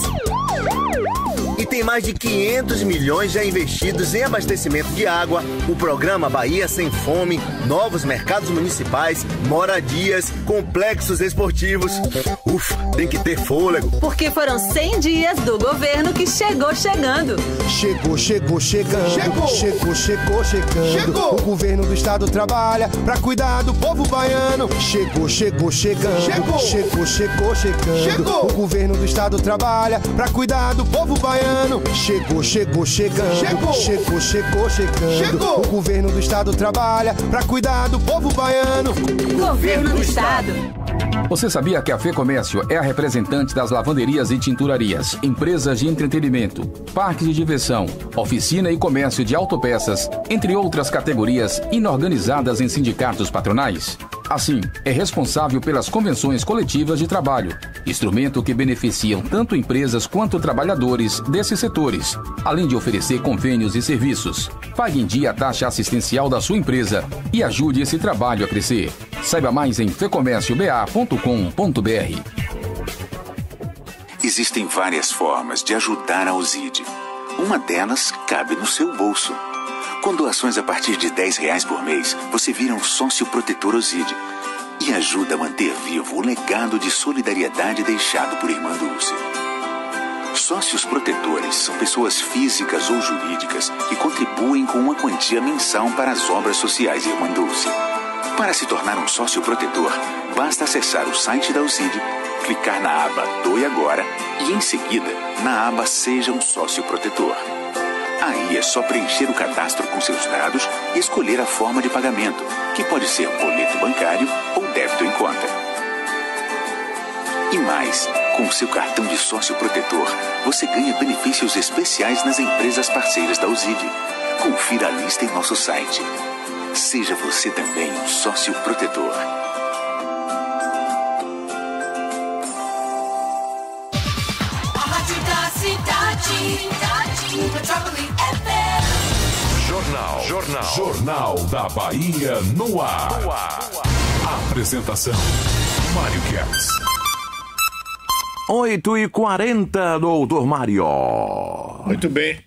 E tem mais de quinhentos milhões já investidos em abastecimento de água, o programa Bahia Sem Fome, novos mercados municipais, moradias, complexos esportivos. Uf, tem que ter fôlego. Porque foram cem dias do governo que chegou chegando. Chegou, chegou, chegando. Chegou, chegou, chegou, chegando. Chegou. O governo do estado trabalha pra cuidar do povo baiano. Chegou, chegou, chegando. Chegou, chegou, chegou, chegando. Chegou. O governo do estado trabalha pra cuidar do povo baiano. Chegou, chegou, chegando. Chegou, chegou, chegou, chegando. Chegou. O governo do estado trabalha pra cuidar do povo baiano. Governo do estado. Você sabia que a Fecomércio é a representante das lavanderias e tinturarias, empresas de entretenimento, parques de diversão, oficina e comércio de autopeças, entre outras categorias inorganizadas em sindicatos patronais? Assim, é responsável pelas convenções coletivas de trabalho, instrumento que beneficiam tanto empresas quanto trabalhadores desses setores, além de oferecer convênios e serviços. Pague em dia a taxa assistencial da sua empresa e ajude esse trabalho a crescer. Saiba mais em fecomércio b a ponto com ponto b r. Existem várias formas de ajudar a Ozide. Uma delas cabe no seu bolso. Com doações a partir de dez reais por mês, você vira um sócio protetor Ozide e ajuda a manter vivo o legado de solidariedade deixado por Irmã Dulce. Sócios protetores são pessoas físicas ou jurídicas que contribuem com uma quantia mensal para as obras sociais Irmã Dulce. Para se tornar um sócio protetor, basta acessar o site da Ozide, clicar na aba Doe Agora e, em seguida, na aba Seja um Sócio Protetor. Aí é só preencher o cadastro com seus dados e escolher a forma de pagamento, que pode ser boleto bancário ou débito em conta. E mais, com o seu cartão de sócio protetor, você ganha benefícios especiais nas empresas parceiras da Ozide. Confira a lista em nosso site. Seja você também um sócio protetor. Jornal, Jornal, Jornal da Bahia no ar. No ar. Apresentação, Mário Kertz. oito e quarenta, doutor Mário. Muito bem.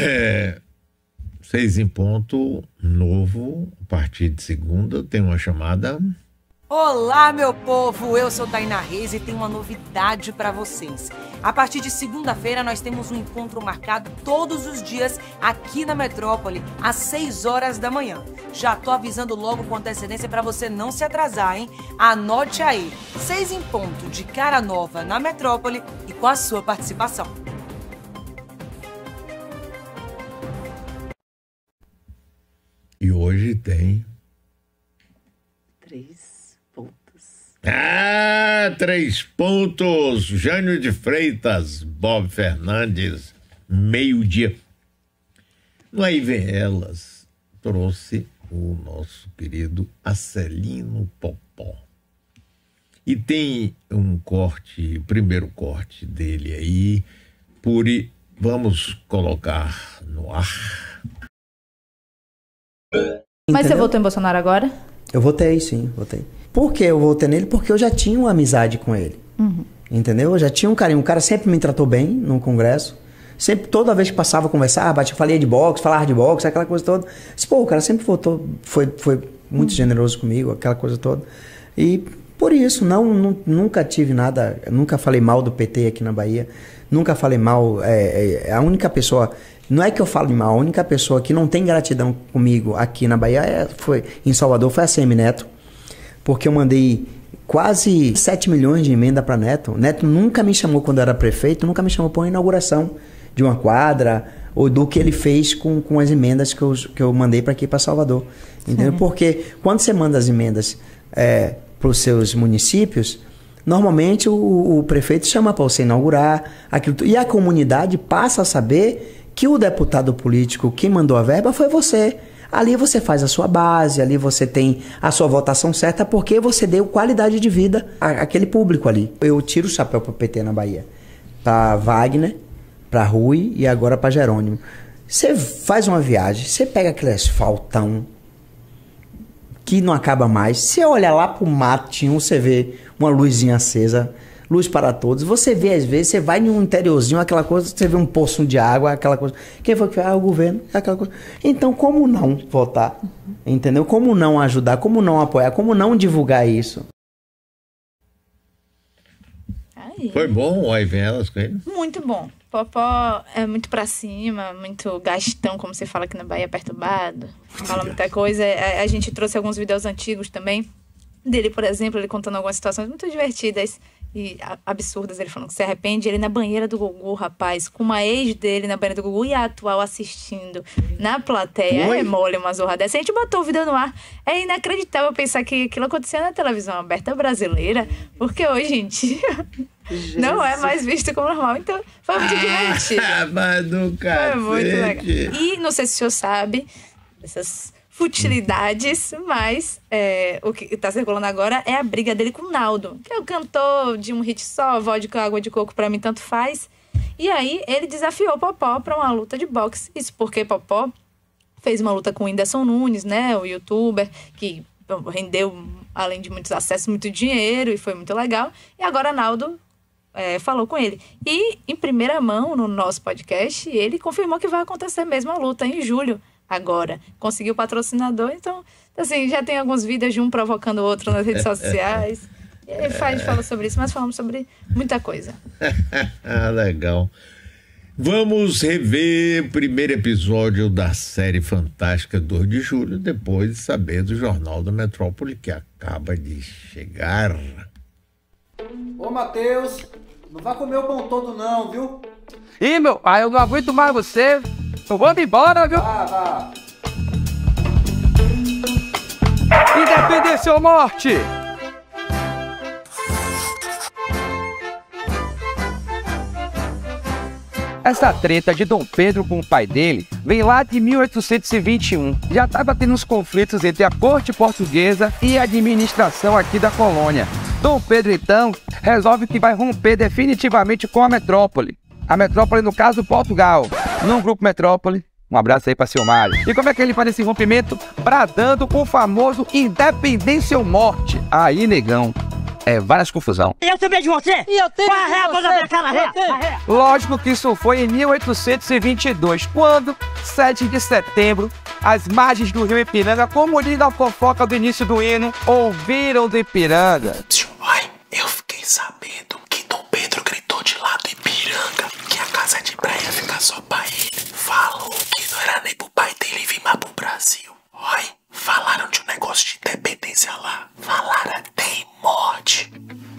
Seis em ponto, novo, a partir de segunda, tem uma chamada. Olá, meu povo! Eu sou Tainá Reis e tenho uma novidade para vocês. A partir de segunda-feira, nós temos um encontro marcado todos os dias aqui na Metrópole, às seis horas da manhã. Já tô avisando logo com antecedência para você não se atrasar, hein? Anote aí, seis em ponto, de cara nova na Metrópole e com a sua participação. E hoje tem... Três. Ah, três pontos. Jânio de Freitas, Bob Fernandes, meio-dia. No Aí Vem Elas, trouxe o nosso querido Acelino Popó. E tem um corte, primeiro corte dele aí, Puri, vamos colocar no ar. Mas Entendeu? Você votou em Bolsonaro agora? Eu votei, sim, votei. Por que eu votei nele? Porque eu já tinha uma amizade com ele. Uhum. Entendeu? Eu já tinha um carinho. O cara sempre me tratou bem no Congresso. Sempre, toda vez que passava a conversar, batia, falei de boxe, falava de boxe, aquela coisa toda. Disse, pô, o cara sempre votou, foi, foi muito uhum. generoso comigo, aquela coisa toda. E por isso, não, não, nunca tive nada, nunca falei mal do P T aqui na Bahia. Nunca falei mal. É, é, a única pessoa... Não é que eu falo mal, a única pessoa que não tem gratidão comigo aqui na Bahia, é, foi, em Salvador, foi a C M Neto. Porque eu mandei quase sete milhões de emenda para Neto. Neto nunca me chamou quando eu era prefeito, nunca me chamou para uma inauguração de uma quadra ou do que ele fez com, com as emendas que eu, que eu mandei para aqui, para Salvador. Entendeu? Sim. Porque quando você manda as emendas é, para os seus municípios, normalmente o, o prefeito chama para você inaugurar aquilo, e a comunidade passa a saber que o deputado político que mandou a verba foi você. Ali você faz a sua base, ali você tem a sua votação certa, porque você deu qualidade de vida à, àquele público ali. Eu tiro o chapéu para o P T na Bahia. Para Wagner, para Rui e agora para Jerônimo. Você faz uma viagem, você pega aquele asfaltão que não acaba mais. Você olha lá pro matinho, você vê uma luzinha acesa, luz para todos. Você vê, às vezes, você vai em um interiorzinho, aquela coisa, você vê um poço de água, aquela coisa. Quem foi que fez? Ah, o governo, aquela coisa. Então, como não votar? Entendeu? Como não ajudar? Como não apoiar? Como não divulgar isso? Aí. Foi bom o Aí Vem Elas com ele? Muito bom. Popó é muito pra cima, muito gastão, como você fala aqui na Bahia, perturbado. Fala muita coisa. A, a gente trouxe alguns vídeos antigos também. Dele, por exemplo, ele contando algumas situações muito divertidas e absurdas. Ele falando que se arrepende. Ele na banheira do Gugu, rapaz, com uma ex dele na banheira do Gugu e a atual assistindo na plateia. Oi? É mole uma zorra dessa. A gente botou o vídeo no ar. É inacreditável pensar que aquilo acontecia na televisão aberta brasileira, porque hoje em dia não é mais visto como normal. Então, foi muito divertido. Mas do cacete. Foi muito legal. E não sei se o senhor sabe essas futilidades, mas é, o que está circulando agora é a briga dele com o Naldo, que é o cantor de um hit só, vodka, água de coco, pra mim tanto faz. E aí ele desafiou Popó para uma luta de boxe. Isso porque Popó fez uma luta com o Whindersson Nunes, né, o youtuber, que rendeu, além de muitos acessos, muito dinheiro e foi muito legal. E agora Naldo é, falou com ele. E, em primeira mão, no nosso podcast, ele confirmou que vai acontecer mesmo a luta em julho, agora. Conseguiu patrocinador, então, assim, já tem alguns vídeos de um provocando o outro nas redes sociais. E aí a gente fala sobre isso, mas falamos sobre muita coisa. Ah, legal. Vamos rever o primeiro episódio da série fantástica dois de julho, depois de saber do Jornal da Metrópole, que acaba de chegar. Ô, Matheus, não vai comer o pão todo não, viu? Ih, meu pai, eu não aguento mais você. Eu vou embora, viu? Ah, vá. Independência ou morte! Essa treta de Dom Pedro com o pai dele vem lá de mil oitocentos e vinte e um. Já estava tendo uns conflitos entre a corte portuguesa e a administração aqui da colônia. Dom Pedro, então, resolve que vai romper definitivamente com a metrópole. A metrópole, no caso, Portugal. Num grupo metrópole. Um abraço aí pra Silmário. E como é que ele faz esse rompimento? Bradando com o famoso independência ou morte. Aí, negão. É, várias confusão. E eu também de você? E eu tenho a ré, você minha cara, ré, ré. Lógico que isso foi em mil oitocentos e vinte e dois, quando, sete de setembro, as margens do rio Ipiranga, como diz a fofoca do início do hino, ouviram do Ipiranga. Ai, eu fiquei sabendo que Dom Pedro gritou de lá do Ipiranga que a casa de praia fica só pra ele. Falou que não era nem pro pai dele vir mais pro Brasil. Oi, falaram de um negócio de independência lá. Falaram até em morte.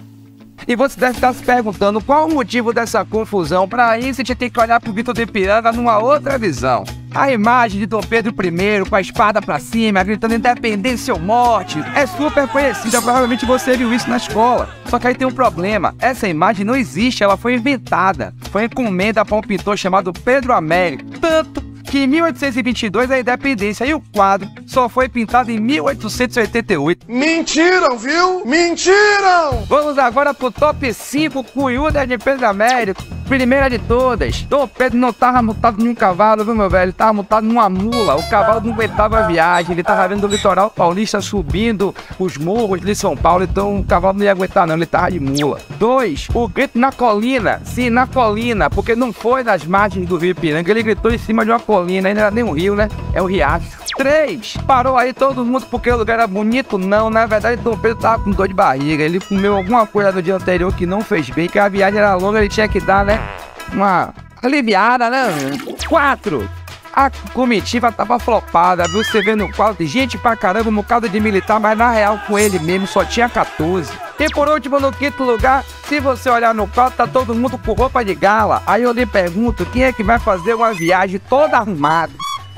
E você deve estar se perguntando qual o motivo dessa confusão. Para isso, a gente tem que olhar pro Vitor do Ipiranga numa outra visão. A imagem de Dom Pedro I com a espada pra cima, gritando independência ou morte, é super conhecida, provavelmente você viu isso na escola. Só que aí tem um problema, essa imagem não existe, ela foi inventada. Foi encomenda para um pintor chamado Pedro Américo. Tanto que em mil oitocentos e vinte e dois é a independência e o quadro só foi pintado em mil oitocentos e oitenta e oito. Mentiram, viu? Mentiram! Vamos agora pro top cinco cunhudas de Pedro Américo. Primeira de todas, Dom Pedro não tava montado num cavalo, viu, meu velho? Ele tava montado numa mula. O cavalo não aguentava a viagem. Ele tava vendo o litoral paulista subindo os morros de São Paulo. Então o cavalo não ia aguentar, não. Ele tava de mula. Dois, o grito na colina. Sim, na colina, porque não foi nas margens do rio Ipiranga. Ele gritou em cima de uma colina. Ainda não era nem um rio, né? É um riacho. Três, parou aí todo mundo porque o lugar era bonito? Não, na verdade, Dom Pedro tava com dor de barriga. Ele comeu alguma coisa no dia anterior que não fez bem, que a viagem era longa, ele tinha que dar, né? Uma aliviada, né? Quatro, a comitiva tava flopada, viu? Você vê no quadro, gente pra caramba, um bocado de militar, mas na real com ele mesmo só tinha quatorze. E por último, no quinto lugar, se você olhar no quadro, tá todo mundo com roupa de gala. Aí eu lhe pergunto, quem é que vai fazer uma viagem toda arrumada?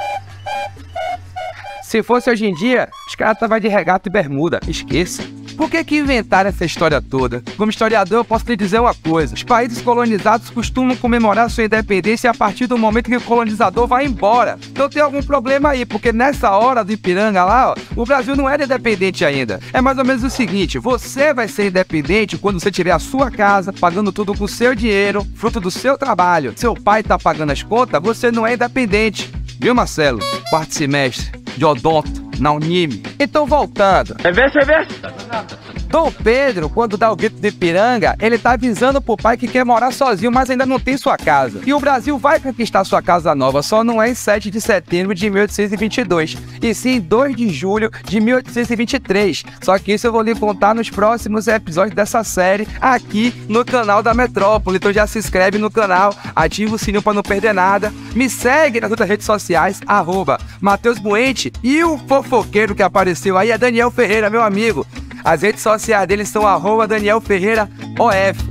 Se fosse hoje em dia, os caras estavam de regata e bermuda, esqueça. Por que que inventaram essa história toda? Como historiador, eu posso lhe dizer uma coisa. Os países colonizados costumam comemorar sua independência a partir do momento que o colonizador vai embora. Então tem algum problema aí, porque nessa hora do Ipiranga lá, ó, o Brasil não era independente ainda. É mais ou menos o seguinte, você vai ser independente quando você tiver a sua casa, pagando tudo com seu dinheiro, fruto do seu trabalho. Seu pai tá pagando as contas, você não é independente. Viu, Marcelo? Quarto semestre de odonto na Unime. Então, voltando. Reverso, reverso. Dom Pedro, quando dá o grito de Ipiranga, ele tá avisando pro pai que quer morar sozinho, mas ainda não tem sua casa. E o Brasil vai conquistar sua casa nova, só não é em sete de setembro de mil oitocentos e vinte e dois, e sim em dois de julho de mil oitocentos e vinte e três. Só que isso eu vou lhe contar nos próximos episódios dessa série, aqui no canal da Metrópole. Então já se inscreve no canal, ativa o sininho pra não perder nada, me segue nas outras redes sociais, arroba Matheus Buente, e o fofoqueiro que apareceu aí é Daniel Ferreira, meu amigo. As redes sociais dele são arroba Daniel Ferreira O F.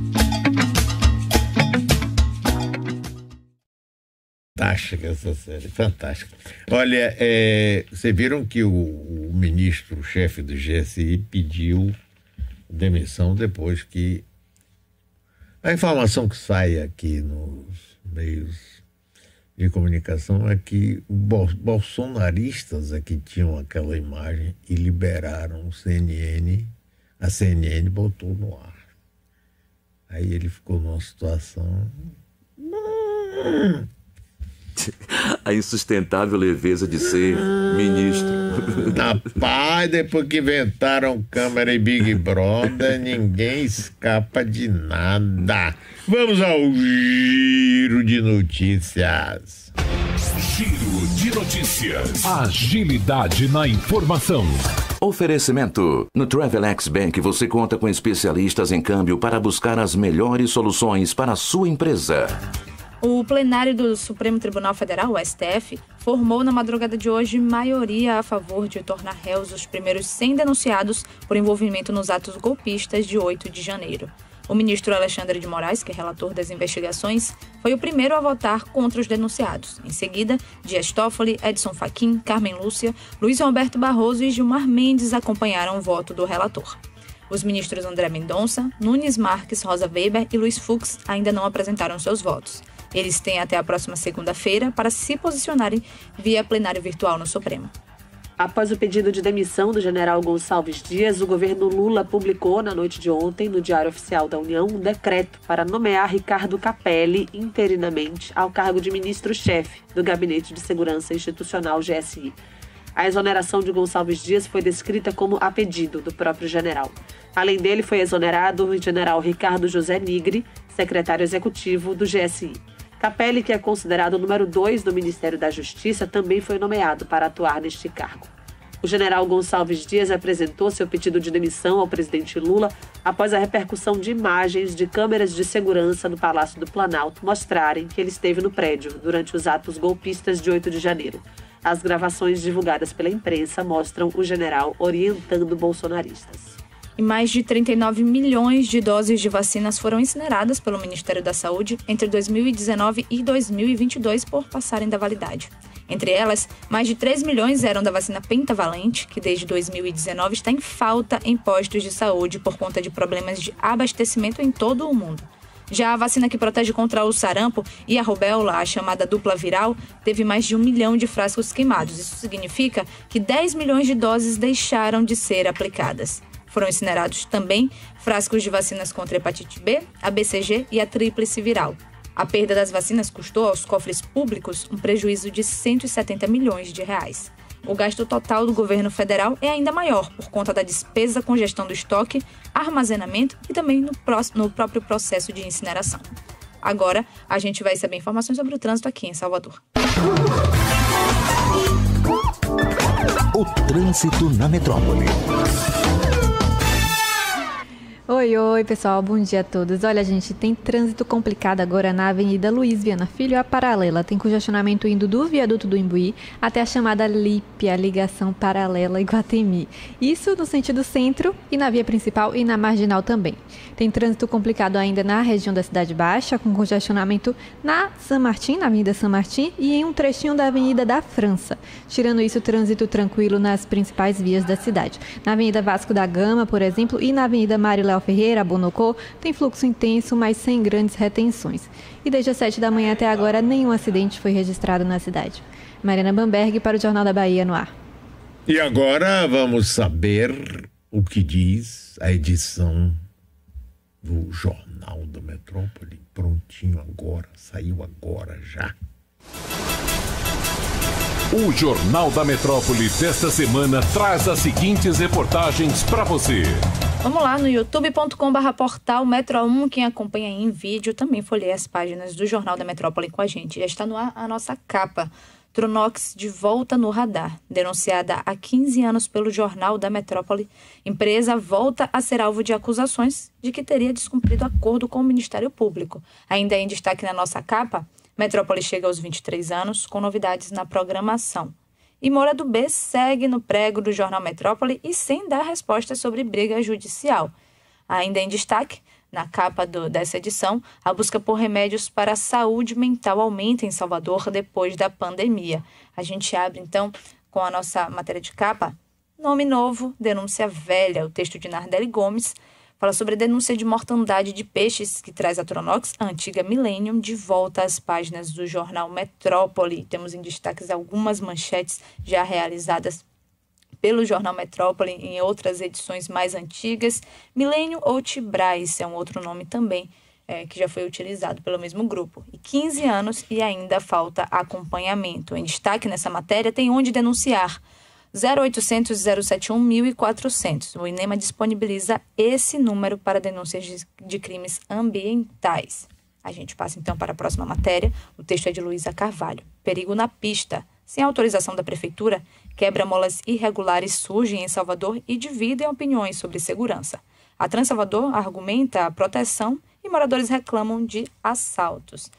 Fantástica essa série, fantástica. Olha, é, vocês viram que o, o ministro, o chefe do G S I, pediu demissão depois que a informação que sai aqui nos meios de comunicação é que os bolsonaristas é que tinham aquela imagem e liberaram o C N N, a C N N botou no ar. Aí ele ficou numa situação... gente, a insustentável leveza de ser ministro. Rapaz, depois que inventaram câmera e Big Brother, ninguém escapa de nada. Vamos ao giro de notícias. Giro de notícias. Agilidade na informação. Oferecimento. No Travelex Bank você conta com especialistas em câmbio para buscar as melhores soluções para a sua empresa. O plenário do Supremo Tribunal Federal, o S T F, formou na madrugada de hoje maioria a favor de tornar réus os primeiros cem denunciados por envolvimento nos atos golpistas de oito de janeiro. O ministro Alexandre de Moraes, que é relator das investigações, foi o primeiro a votar contra os denunciados. Em seguida, Dias Toffoli, Edson Fachin, Carmen Lúcia, Luiz Roberto Barroso e Gilmar Mendes acompanharam o voto do relator. Os ministros André Mendonça, Nunes Marques, Rosa Weber e Luiz Fux ainda não apresentaram seus votos. Eles têm até a próxima segunda-feira para se posicionarem via plenário virtual no Supremo. Após o pedido de demissão do general Gonçalves Dias, o governo Lula publicou na noite de ontem, no Diário Oficial da União, um decreto para nomear Ricardo Capelli interinamente ao cargo de ministro-chefe do Gabinete de Segurança Institucional, G S I. A exoneração de Gonçalves Dias foi descrita como a pedido do próprio general. Além dele, foi exonerado o general Ricardo José Nigri, secretário executivo do G S I. Capelli, que é considerado o número dois do Ministério da Justiça, também foi nomeado para atuar neste cargo. O general Gonçalves Dias apresentou seu pedido de demissão ao presidente Lula após a repercussão de imagens de câmeras de segurança no Palácio do Planalto mostrarem que ele esteve no prédio durante os atos golpistas de oito de janeiro. As gravações divulgadas pela imprensa mostram o general orientando bolsonaristas. E mais de trinta e nove milhões de doses de vacinas foram incineradas pelo Ministério da Saúde entre dois mil e dezenove e dois mil e vinte e dois por passarem da validade. Entre elas, mais de três milhões eram da vacina pentavalente, que desde dois mil e dezenove está em falta em postos de saúde por conta de problemas de abastecimento em todo o mundo. Já a vacina que protege contra o sarampo e a rubéola, a chamada dupla viral, teve mais de um milhão de frascos queimados. Isso significa que dez milhões de doses deixaram de ser aplicadas. Foram incinerados também frascos de vacinas contra a hepatite B, a B C G e a tríplice viral. A perda das vacinas custou aos cofres públicos um prejuízo de cento e setenta milhões de reais. O gasto total do governo federal é ainda maior por conta da despesa com gestão do estoque, armazenamento e também no, pró- no próprio processo de incineração. Agora, a gente vai saber informações sobre o trânsito aqui em Salvador. O trânsito na metrópole. Oi, oi, pessoal, bom dia a todos. Olha, gente, tem trânsito complicado agora na Avenida Luiz Viana Filho, a paralela. Tem congestionamento indo do viaduto do Imbuí até a chamada Lípia, ligação paralela Iguatemi. Isso no sentido centro e na via principal e na marginal também. Tem trânsito complicado ainda na região da Cidade Baixa, com congestionamento na São Martim, na Avenida São Martim e em um trechinho da Avenida da França. Tirando isso, trânsito tranquilo nas principais vias da cidade. Na Avenida Vasco da Gama, por exemplo, e na Avenida Mário Léo Ferreira, Bonocô, tem fluxo intenso, mas sem grandes retenções. E desde as sete da manhã até agora, nenhum acidente foi registrado na cidade. Mariana Bamberg para o Jornal da Bahia no ar. E agora vamos saber o que diz a edição do Jornal da Metrópole. Prontinho agora, saiu agora já. O Jornal da Metrópole desta semana traz as seguintes reportagens para você. Vamos lá no youtube ponto com barra portal Metro um. Quem acompanha em vídeo também folheia as páginas do Jornal da Metrópole com a gente. Já está no ar a nossa capa. Tronox de volta no radar. Denunciada há quinze anos pelo Jornal da Metrópole, empresa volta a ser alvo de acusações de que teria descumprido acordo com o Ministério Público. Ainda em destaque na nossa capa, Metrópole chega aos vinte e três anos com novidades na programação. E Moura do B segue no prego do Jornal Metrópole e sem dar resposta sobre briga judicial. Ainda em destaque, na capa do, dessa edição, a busca por remédios para a saúde mental aumenta em Salvador depois da pandemia. A gente abre, então, com a nossa matéria de capa, Nome Novo, Denúncia Velha. O texto de Nardelli Gomes fala sobre a denúncia de mortandade de peixes que traz a Tronox, a antiga Millennium, de volta às páginas do Jornal Metrópole. Temos em destaques algumas manchetes já realizadas pelo Jornal Metrópole em outras edições mais antigas. Milênio ou Tibrais é um outro nome também é, que já foi utilizado pelo mesmo grupo. E quinze anos e ainda falta acompanhamento. Em destaque nessa matéria tem onde denunciar. zero oitocentos, zero setenta e um, mil e quatrocentos. O INEMA disponibiliza esse número para denúncias de, de crimes ambientais. A gente passa então para a próxima matéria. O texto é de Luísa Carvalho. Perigo na pista. Sem autorização da Prefeitura, quebra-molas irregulares surgem em Salvador e dividem opiniões sobre segurança. A Transalvador argumenta a proteção e moradores reclamam de assaltos.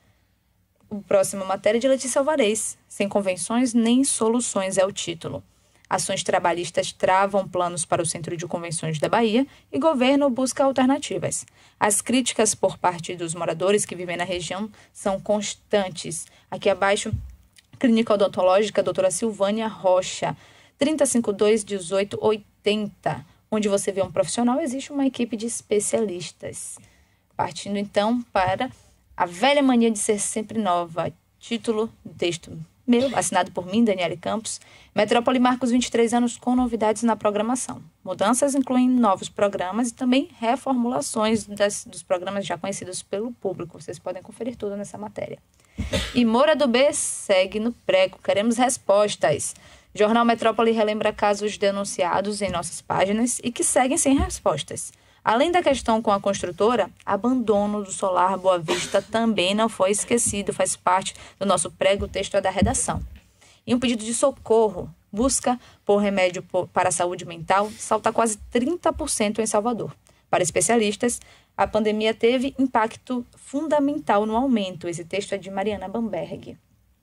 O próximo matéria é de Letícia Alvarez. Sem convenções nem soluções é o título. Ações trabalhistas travam planos para o Centro de Convenções da Bahia e governo busca alternativas. As críticas por parte dos moradores que vivem na região são constantes. Aqui abaixo, Clínica Odontológica doutora Silvânia Rocha, trinta e cinco, dois, dezoito, oitenta. Onde você vê um profissional, existe uma equipe de especialistas. Partindo então para A Velha Mania de Ser Sempre Nova. Título do texto meu, assinado por mim, Daniele Campos. Metrópole marca os vinte e três anos com novidades na programação. Mudanças incluem novos programas e também reformulações das, dos programas já conhecidos pelo público. Vocês podem conferir tudo nessa matéria. E Moura do B segue no prego. Queremos respostas. Jornal Metrópole relembra casos denunciados em nossas páginas e que seguem sem respostas. Além da questão com a construtora, abandono do Solar Boa Vista também não foi esquecido, faz parte do nosso prego, o texto é da redação. E um pedido de socorro, busca por remédio para a saúde mental, salta quase trinta por cento em Salvador. Para especialistas, a pandemia teve impacto fundamental no aumento. Esse texto é de Mariana Bamberg.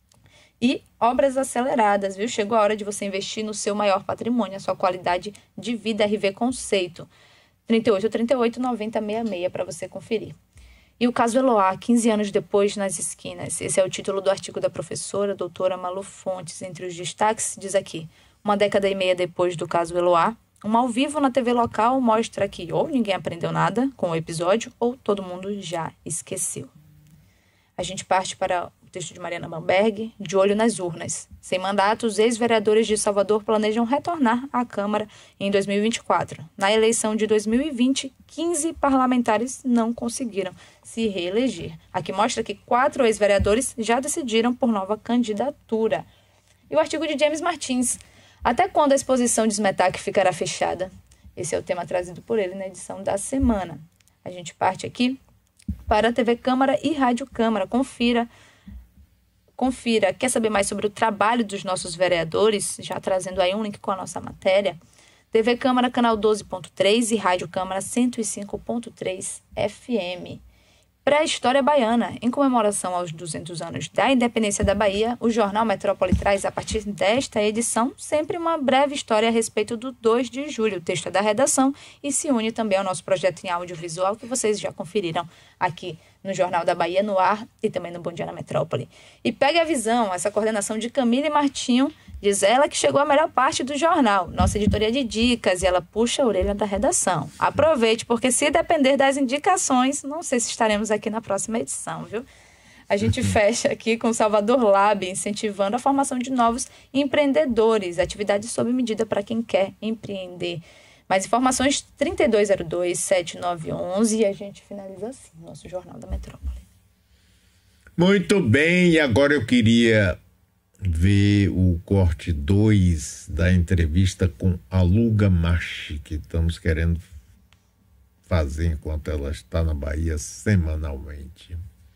E obras aceleradas, viu? Chegou a hora de você investir no seu maior patrimônio, a sua qualidade de vida. R V Conceito. trinta e oito, trinta e oito, noventa, sessenta e seis para você conferir. E o caso Eloá, quinze anos depois nas esquinas. Esse é o título do artigo da professora, doutora Malu Fontes. Entre os destaques, diz aqui, uma década e meia depois do caso Eloá, um ao vivo na T V local mostra que ou ninguém aprendeu nada com o episódio ou todo mundo já esqueceu. A gente parte para o texto de Mariana Bamberg, de olho nas urnas. Sem mandatos, ex-vereadores de Salvador planejam retornar à Câmara em dois mil e vinte e quatro. Na eleição de dois mil e vinte, quinze parlamentares não conseguiram se reeleger. Aqui mostra que quatro ex-vereadores já decidiram por nova candidatura. E o artigo de James Martins. Até quando a exposição de Smetak ficará fechada? Esse é o tema trazido por ele na edição da semana. A gente parte aqui para a T V Câmara e Rádio Câmara. Confira, confira. Quer saber mais sobre o trabalho dos nossos vereadores? Já trazendo aí um link com a nossa matéria. T V Câmara, canal doze ponto três e Rádio Câmara cento e cinco ponto três F M. Pré-história baiana. Em comemoração aos duzentos anos da independência da Bahia, o Jornal Metrópole traz, a partir desta edição, sempre uma breve história a respeito do dois de julho. O texto é da redação e se une também ao nosso projeto em audiovisual, que vocês já conferiram aqui no Jornal da Bahia, no ar e também no Bom Dia na Metrópole. E pegue a visão, essa coordenação de Camila e Martinho, diz ela que chegou a melhor parte do jornal, nossa editoria de dicas, e ela puxa a orelha da redação. Aproveite, porque se depender das indicações, não sei se estaremos aqui na próxima edição, viu? A gente fecha aqui com o Salvador Lab, incentivando a formação de novos empreendedores, atividades sob medida para quem quer empreender. Mais informações, trinta e dois zero dois, setenta e nove onze, e a gente finaliza assim, nosso Jornal da Metrópole. Muito bem, e agora eu queria ver o corte dois da entrevista com a Luga Machi, que estamos querendo fazer enquanto ela está na Bahia semanalmente.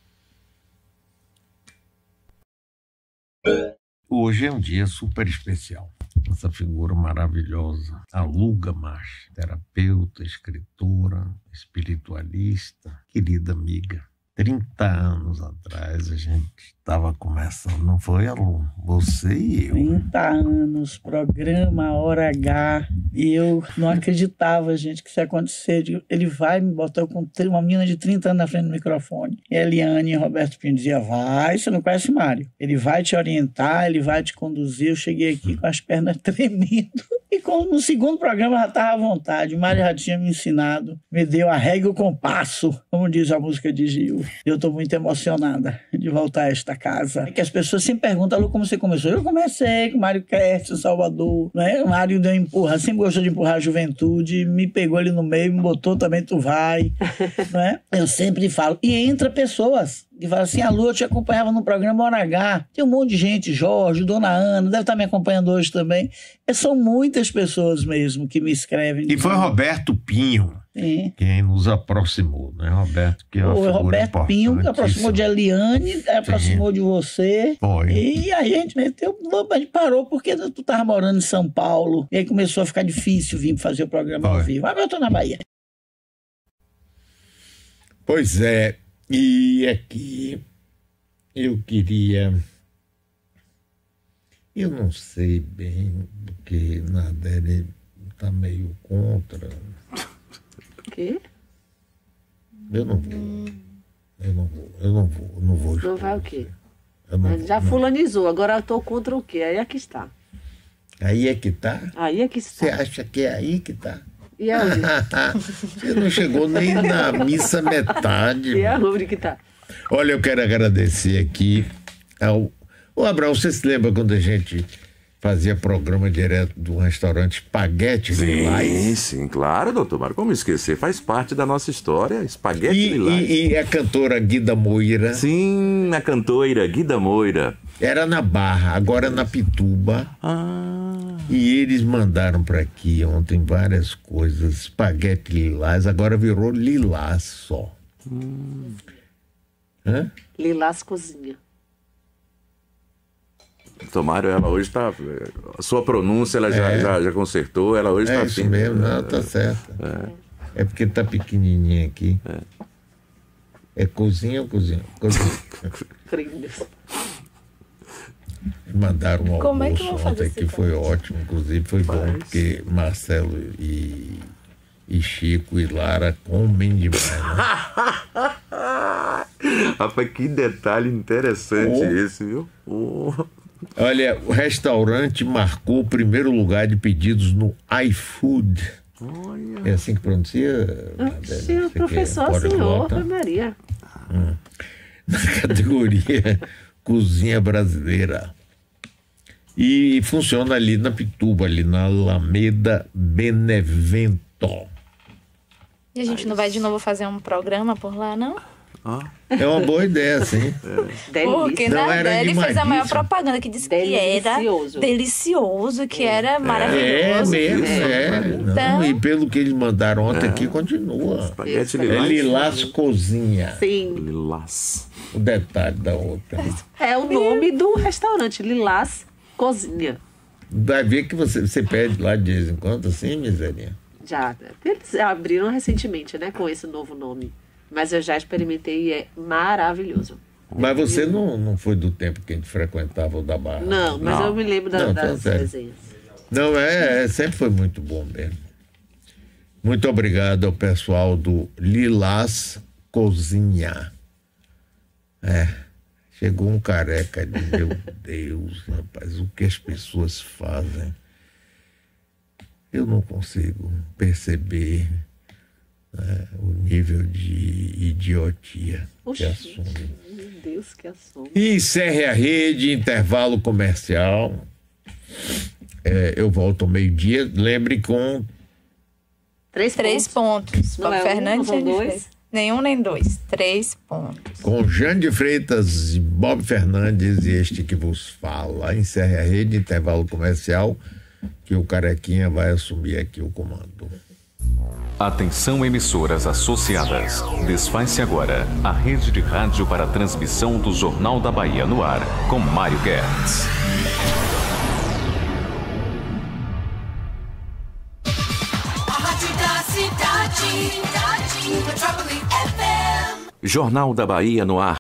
Hoje é um dia super especial. Essa figura maravilhosa, a Luga Machi, terapeuta, escritora, espiritualista, querida amiga. trinta anos atrás a gente estava começando, não foi, Alu? Você e eu. trinta anos, programa Hora H. E eu não acreditava, gente, que isso ia acontecer. Ele vai me botar com uma menina de trinta anos na frente do microfone. E a Eliane e Roberto Pinho dizia, vai, você não conhece o Mário. Ele vai te orientar, ele vai te conduzir. Eu cheguei aqui com as pernas tremendo. E com, no segundo programa já estava à vontade. O Mário já tinha me ensinado, me deu a régua e o compasso, como diz a música de Gil. Eu estou muito emocionada de voltar a esta casa. É que as pessoas sempre perguntam, Lu, como você começou? Eu comecei com o Mário Kertz, Salvador. Né? O Mário deu empurra, sempre gostou de empurrar a juventude, me pegou ali no meio, me botou também, tu vai. Né? Eu sempre falo. E entra pessoas que falam assim, a Lu, eu te acompanhava no programa Hora H. Tem um monte de gente, Jorge, Dona Ana, deve estar me acompanhando hoje também. É, são muitas pessoas mesmo que me escrevem. E foi Roberto Pinho Sim. quem nos aproximou, né? Roberto, que é uma o figura Roberto Pinho que aproximou de Eliane, aproximou de você. Foi. E a gente meteu, a gente parou porque tu estava morando em São Paulo. E aí começou a ficar difícil vir fazer o programa Foi. ao vivo. Agora eu estou na Bahia. Pois é. E aqui eu queria... Eu não sei bem, porque Nadere está meio contra. O quê? Eu não vou. Eu não vou. Eu não vou. Eu não vou. Não vai o quê? Eu não Já vou, fulanizou, agora eu estou contra o quê? Aí é que está. Aí é que tá? Aí é que está. Você acha que é aí que tá? E aonde? Você não chegou nem na missa metade. E aonde que tá? Olha, eu quero agradecer aqui ao... Ô, Abraão, você se lembra quando a gente fazia programa direto do restaurante Espaguete Lilás? Sim, sim, claro, doutor Mário. Como esquecer? Faz parte da nossa história, Espaguete E, Lilás. e, e a cantora Guida Moira? Sim, a cantora Guida Moira. Era na Barra, agora na Pituba. Ah. E eles mandaram para aqui ontem várias coisas. Espaguete Lilás, agora virou Lilás só. Hum. Hã? Lilás Cozinha. Tomário, ela hoje está... A sua pronúncia, ela já, É. já, já consertou, ela hoje É está isso assim. mesmo, não, tá certo. É, é porque tá pequenininha aqui. É, é cozinha ou cozinha? Cozinha. Mandaram um Como é que eu almoço vou fazer ontem esse que foi ótimo, inclusive foi bom, porque Marcelo e, e Chico e Lara comem demais, né? Rapaz, que detalhe interessante Oh. esse, viu? Oh. Olha, o restaurante marcou o primeiro lugar de pedidos no iFood. É assim que pronuncia? Sim, o professor, senhor, Ave Maria. Hum. Na categoria Cozinha Brasileira. E funciona ali na Pituba, ali na Alameda Benevento. E a gente não vai de novo fazer um programa por lá, não? É uma boa ideia, sim. Porque Não, na era ele fez a maior animadíssimo. propaganda que disse que era Delicioso. delicioso, que era É maravilhoso. mesmo, é. Não, Então- e pelo que eles mandaram ontem aqui, continua. Espaguete É Lilás. Lilás Cozinha. Sim. Lilás. O detalhe da outra. É o nome do restaurante, Lilás Cozinha. Vai ver que você, você pede lá de vez em quando, assim, miséria. Já. Eles abriram recentemente, né, com esse novo nome. Mas eu já experimentei e é maravilhoso. Mas você não, não foi do tempo que a gente frequentava o da Barra? Não, mas eu me lembro da, Não, das tá sério. resenhas. Não, é, é, sempre foi muito bom mesmo. Muito obrigado ao pessoal do Lilás Cozinha. É, chegou um careca ali, meu Deus, rapaz, o que as pessoas fazem? Eu não consigo perceber, né, o nível de idiotia que Oxi, assume. meu Deus, que assunto. E encerre a rede, intervalo comercial. É, eu volto ao meio-dia. Lembre com Três, Três pontos. Não Bob é um, Fernandes não são e Jane dois? Freitas. Nenhum nem dois. Três pontos. com Jane Freitas e Bob Fernandes e este que vos fala. Encerre a rede, intervalo comercial, que o Carequinha vai assumir aqui o comando. Atenção, emissoras associadas. Desfaz-se agora a rede de rádio para a transmissão do Jornal da Bahia no ar, com Mário Kertz. Jornal da Bahia no ar.